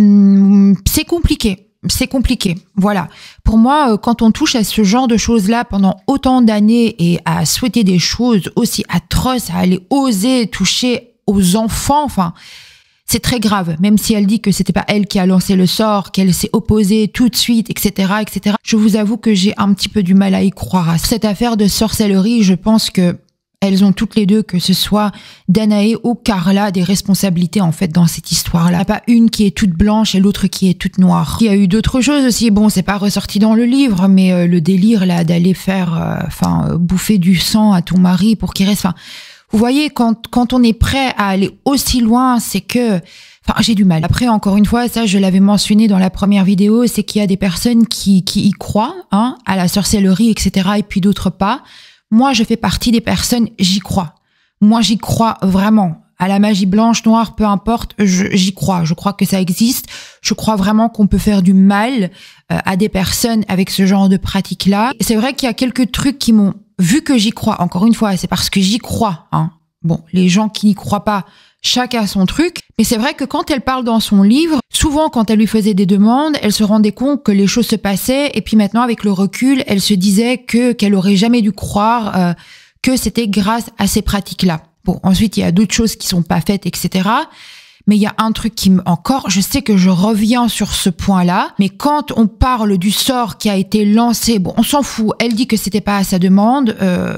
c'est compliqué. C'est compliqué, voilà. Pour moi, quand on touche à ce genre de choses-là pendant autant d'années et à souhaiter des choses aussi atroces, à aller oser toucher aux enfants, enfin, c'est très grave, même si elle dit que c'était pas elle qui a lancé le sort, qu'elle s'est opposée tout de suite, etc., etc. Je vous avoue que j'ai un petit peu du mal à y croire. Cette affaire de sorcellerie, je pense que elles ont toutes les deux, que ce soit Danae ou Carla, des responsabilités en fait dans cette histoire-là. Il n'y a pas une qui est toute blanche et l'autre qui est toute noire. Il y a eu d'autres choses aussi. Bon, c'est pas ressorti dans le livre, mais le délire là d'aller faire, bouffer du sang à ton mari pour qu'il reste. Vous voyez, quand on est prêt à aller aussi loin, c'est que, j'ai du mal. Après, encore une fois, ça, je l'avais mentionné dans la première vidéo, c'est qu'il y a des personnes qui y croient, hein, à la sorcellerie, etc., et puis d'autres pas. Moi, je fais partie des personnes, j'y crois. Moi, j'y crois vraiment. À la magie blanche, noire, peu importe, j'y crois. Je crois que ça existe. Je crois vraiment qu'on peut faire du mal à des personnes avec ce genre de pratique-là. C'est vrai qu'il y a quelques trucs qui m'ont... Vu que j'y crois, encore une fois, c'est parce que j'y crois, hein. Bon, les gens qui n'y croient pas, chacun a son truc. Mais c'est vrai que quand elle parle dans son livre, souvent quand elle lui faisait des demandes, elle se rendait compte que les choses se passaient. Et puis maintenant, avec le recul, elle se disait qu'elle aurait jamais dû croire que c'était grâce à ces pratiques-là. Bon, ensuite, il y a d'autres choses qui sont pas faites, etc. Mais il y a un truc qui encore, je sais que je reviens sur ce point-là, mais quand on parle du sort qui a été lancé, bon, on s'en fout, elle dit que c'était pas à sa demande,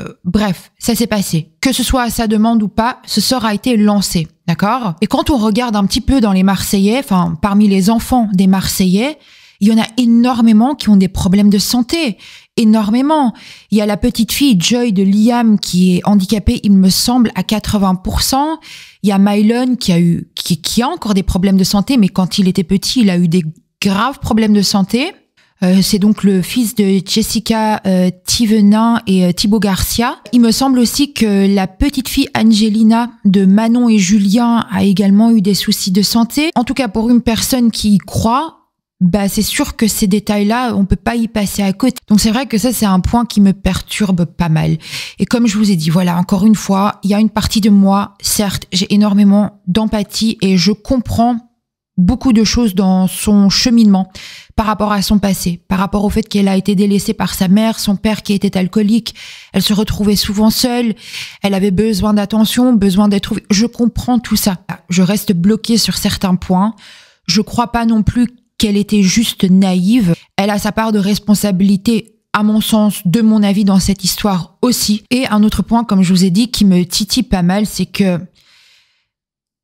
bref, ça s'est passé. Que ce soit à sa demande ou pas, ce sort a été lancé, d'accord? Et quand on regarde un petit peu dans les Marseillais, parmi les enfants des Marseillais, il y en a énormément qui ont des problèmes de santé. Énormément. Il y a la petite fille Joy de Liam qui est handicapée, il me semble, à 80%. Il y a Mylon qui a encore des problèmes de santé, mais quand il était petit, il a eu des graves problèmes de santé. C'est donc le fils de Jessica Thévenin et Thibaut Garcia. Il me semble aussi que la petite fille Angelina de Manon et Julien a également eu des soucis de santé. En tout cas, pour une personne qui y croit, c'est sûr que ces détails-là, on peut pas y passer à côté. Donc c'est vrai que ça, c'est un point qui me perturbe pas mal. Et comme je vous ai dit, voilà, encore une fois, il y a une partie de moi, certes, j'ai énormément d'empathie et je comprends beaucoup de choses dans son cheminement par rapport à son passé, par rapport au fait qu'elle a été délaissée par sa mère, son père qui était alcoolique, elle se retrouvait souvent seule, elle avait besoin d'attention, besoin d'être... Je comprends tout ça. Je reste bloquée sur certains points. Je crois pas non plus qu'elle était juste naïve. Elle a sa part de responsabilité, à mon sens, de mon avis, dans cette histoire aussi. Et un autre point, comme je vous ai dit, qui me titille pas mal, c'est que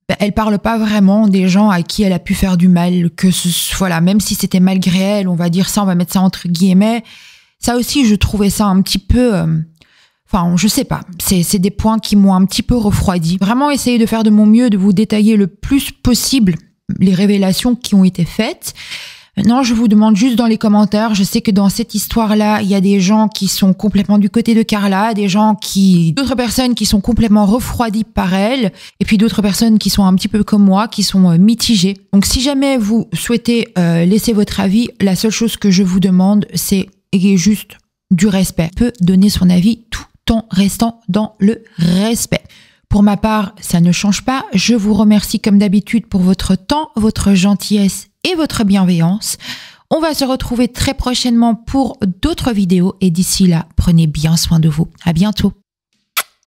elle parle pas vraiment des gens à qui elle a pu faire du mal, voilà, même si c'était malgré elle, on va dire ça, on va mettre ça entre guillemets. Ça aussi, je trouvais ça un petit peu, enfin, je sais pas, c'est des points qui m'ont un petit peu refroidi. Vraiment essayer de faire de mon mieux, de vous détailler le plus possible les révélations qui ont été faites. Maintenant, je vous demande juste dans les commentaires, je sais que dans cette histoire-là, il y a des gens qui sont complètement du côté de Carla, d'autres personnes qui sont complètement refroidies par elle, et puis d'autres personnes qui sont un petit peu comme moi, qui sont mitigées. Donc, si jamais vous souhaitez laisser votre avis, la seule chose que je vous demande, c'est juste du respect. On peut donner son avis tout en restant dans le respect. Pour ma part, ça ne change pas. Je vous remercie comme d'habitude pour votre temps, votre gentillesse et votre bienveillance. On va se retrouver très prochainement pour d'autres vidéos et d'ici là, prenez bien soin de vous. À bientôt.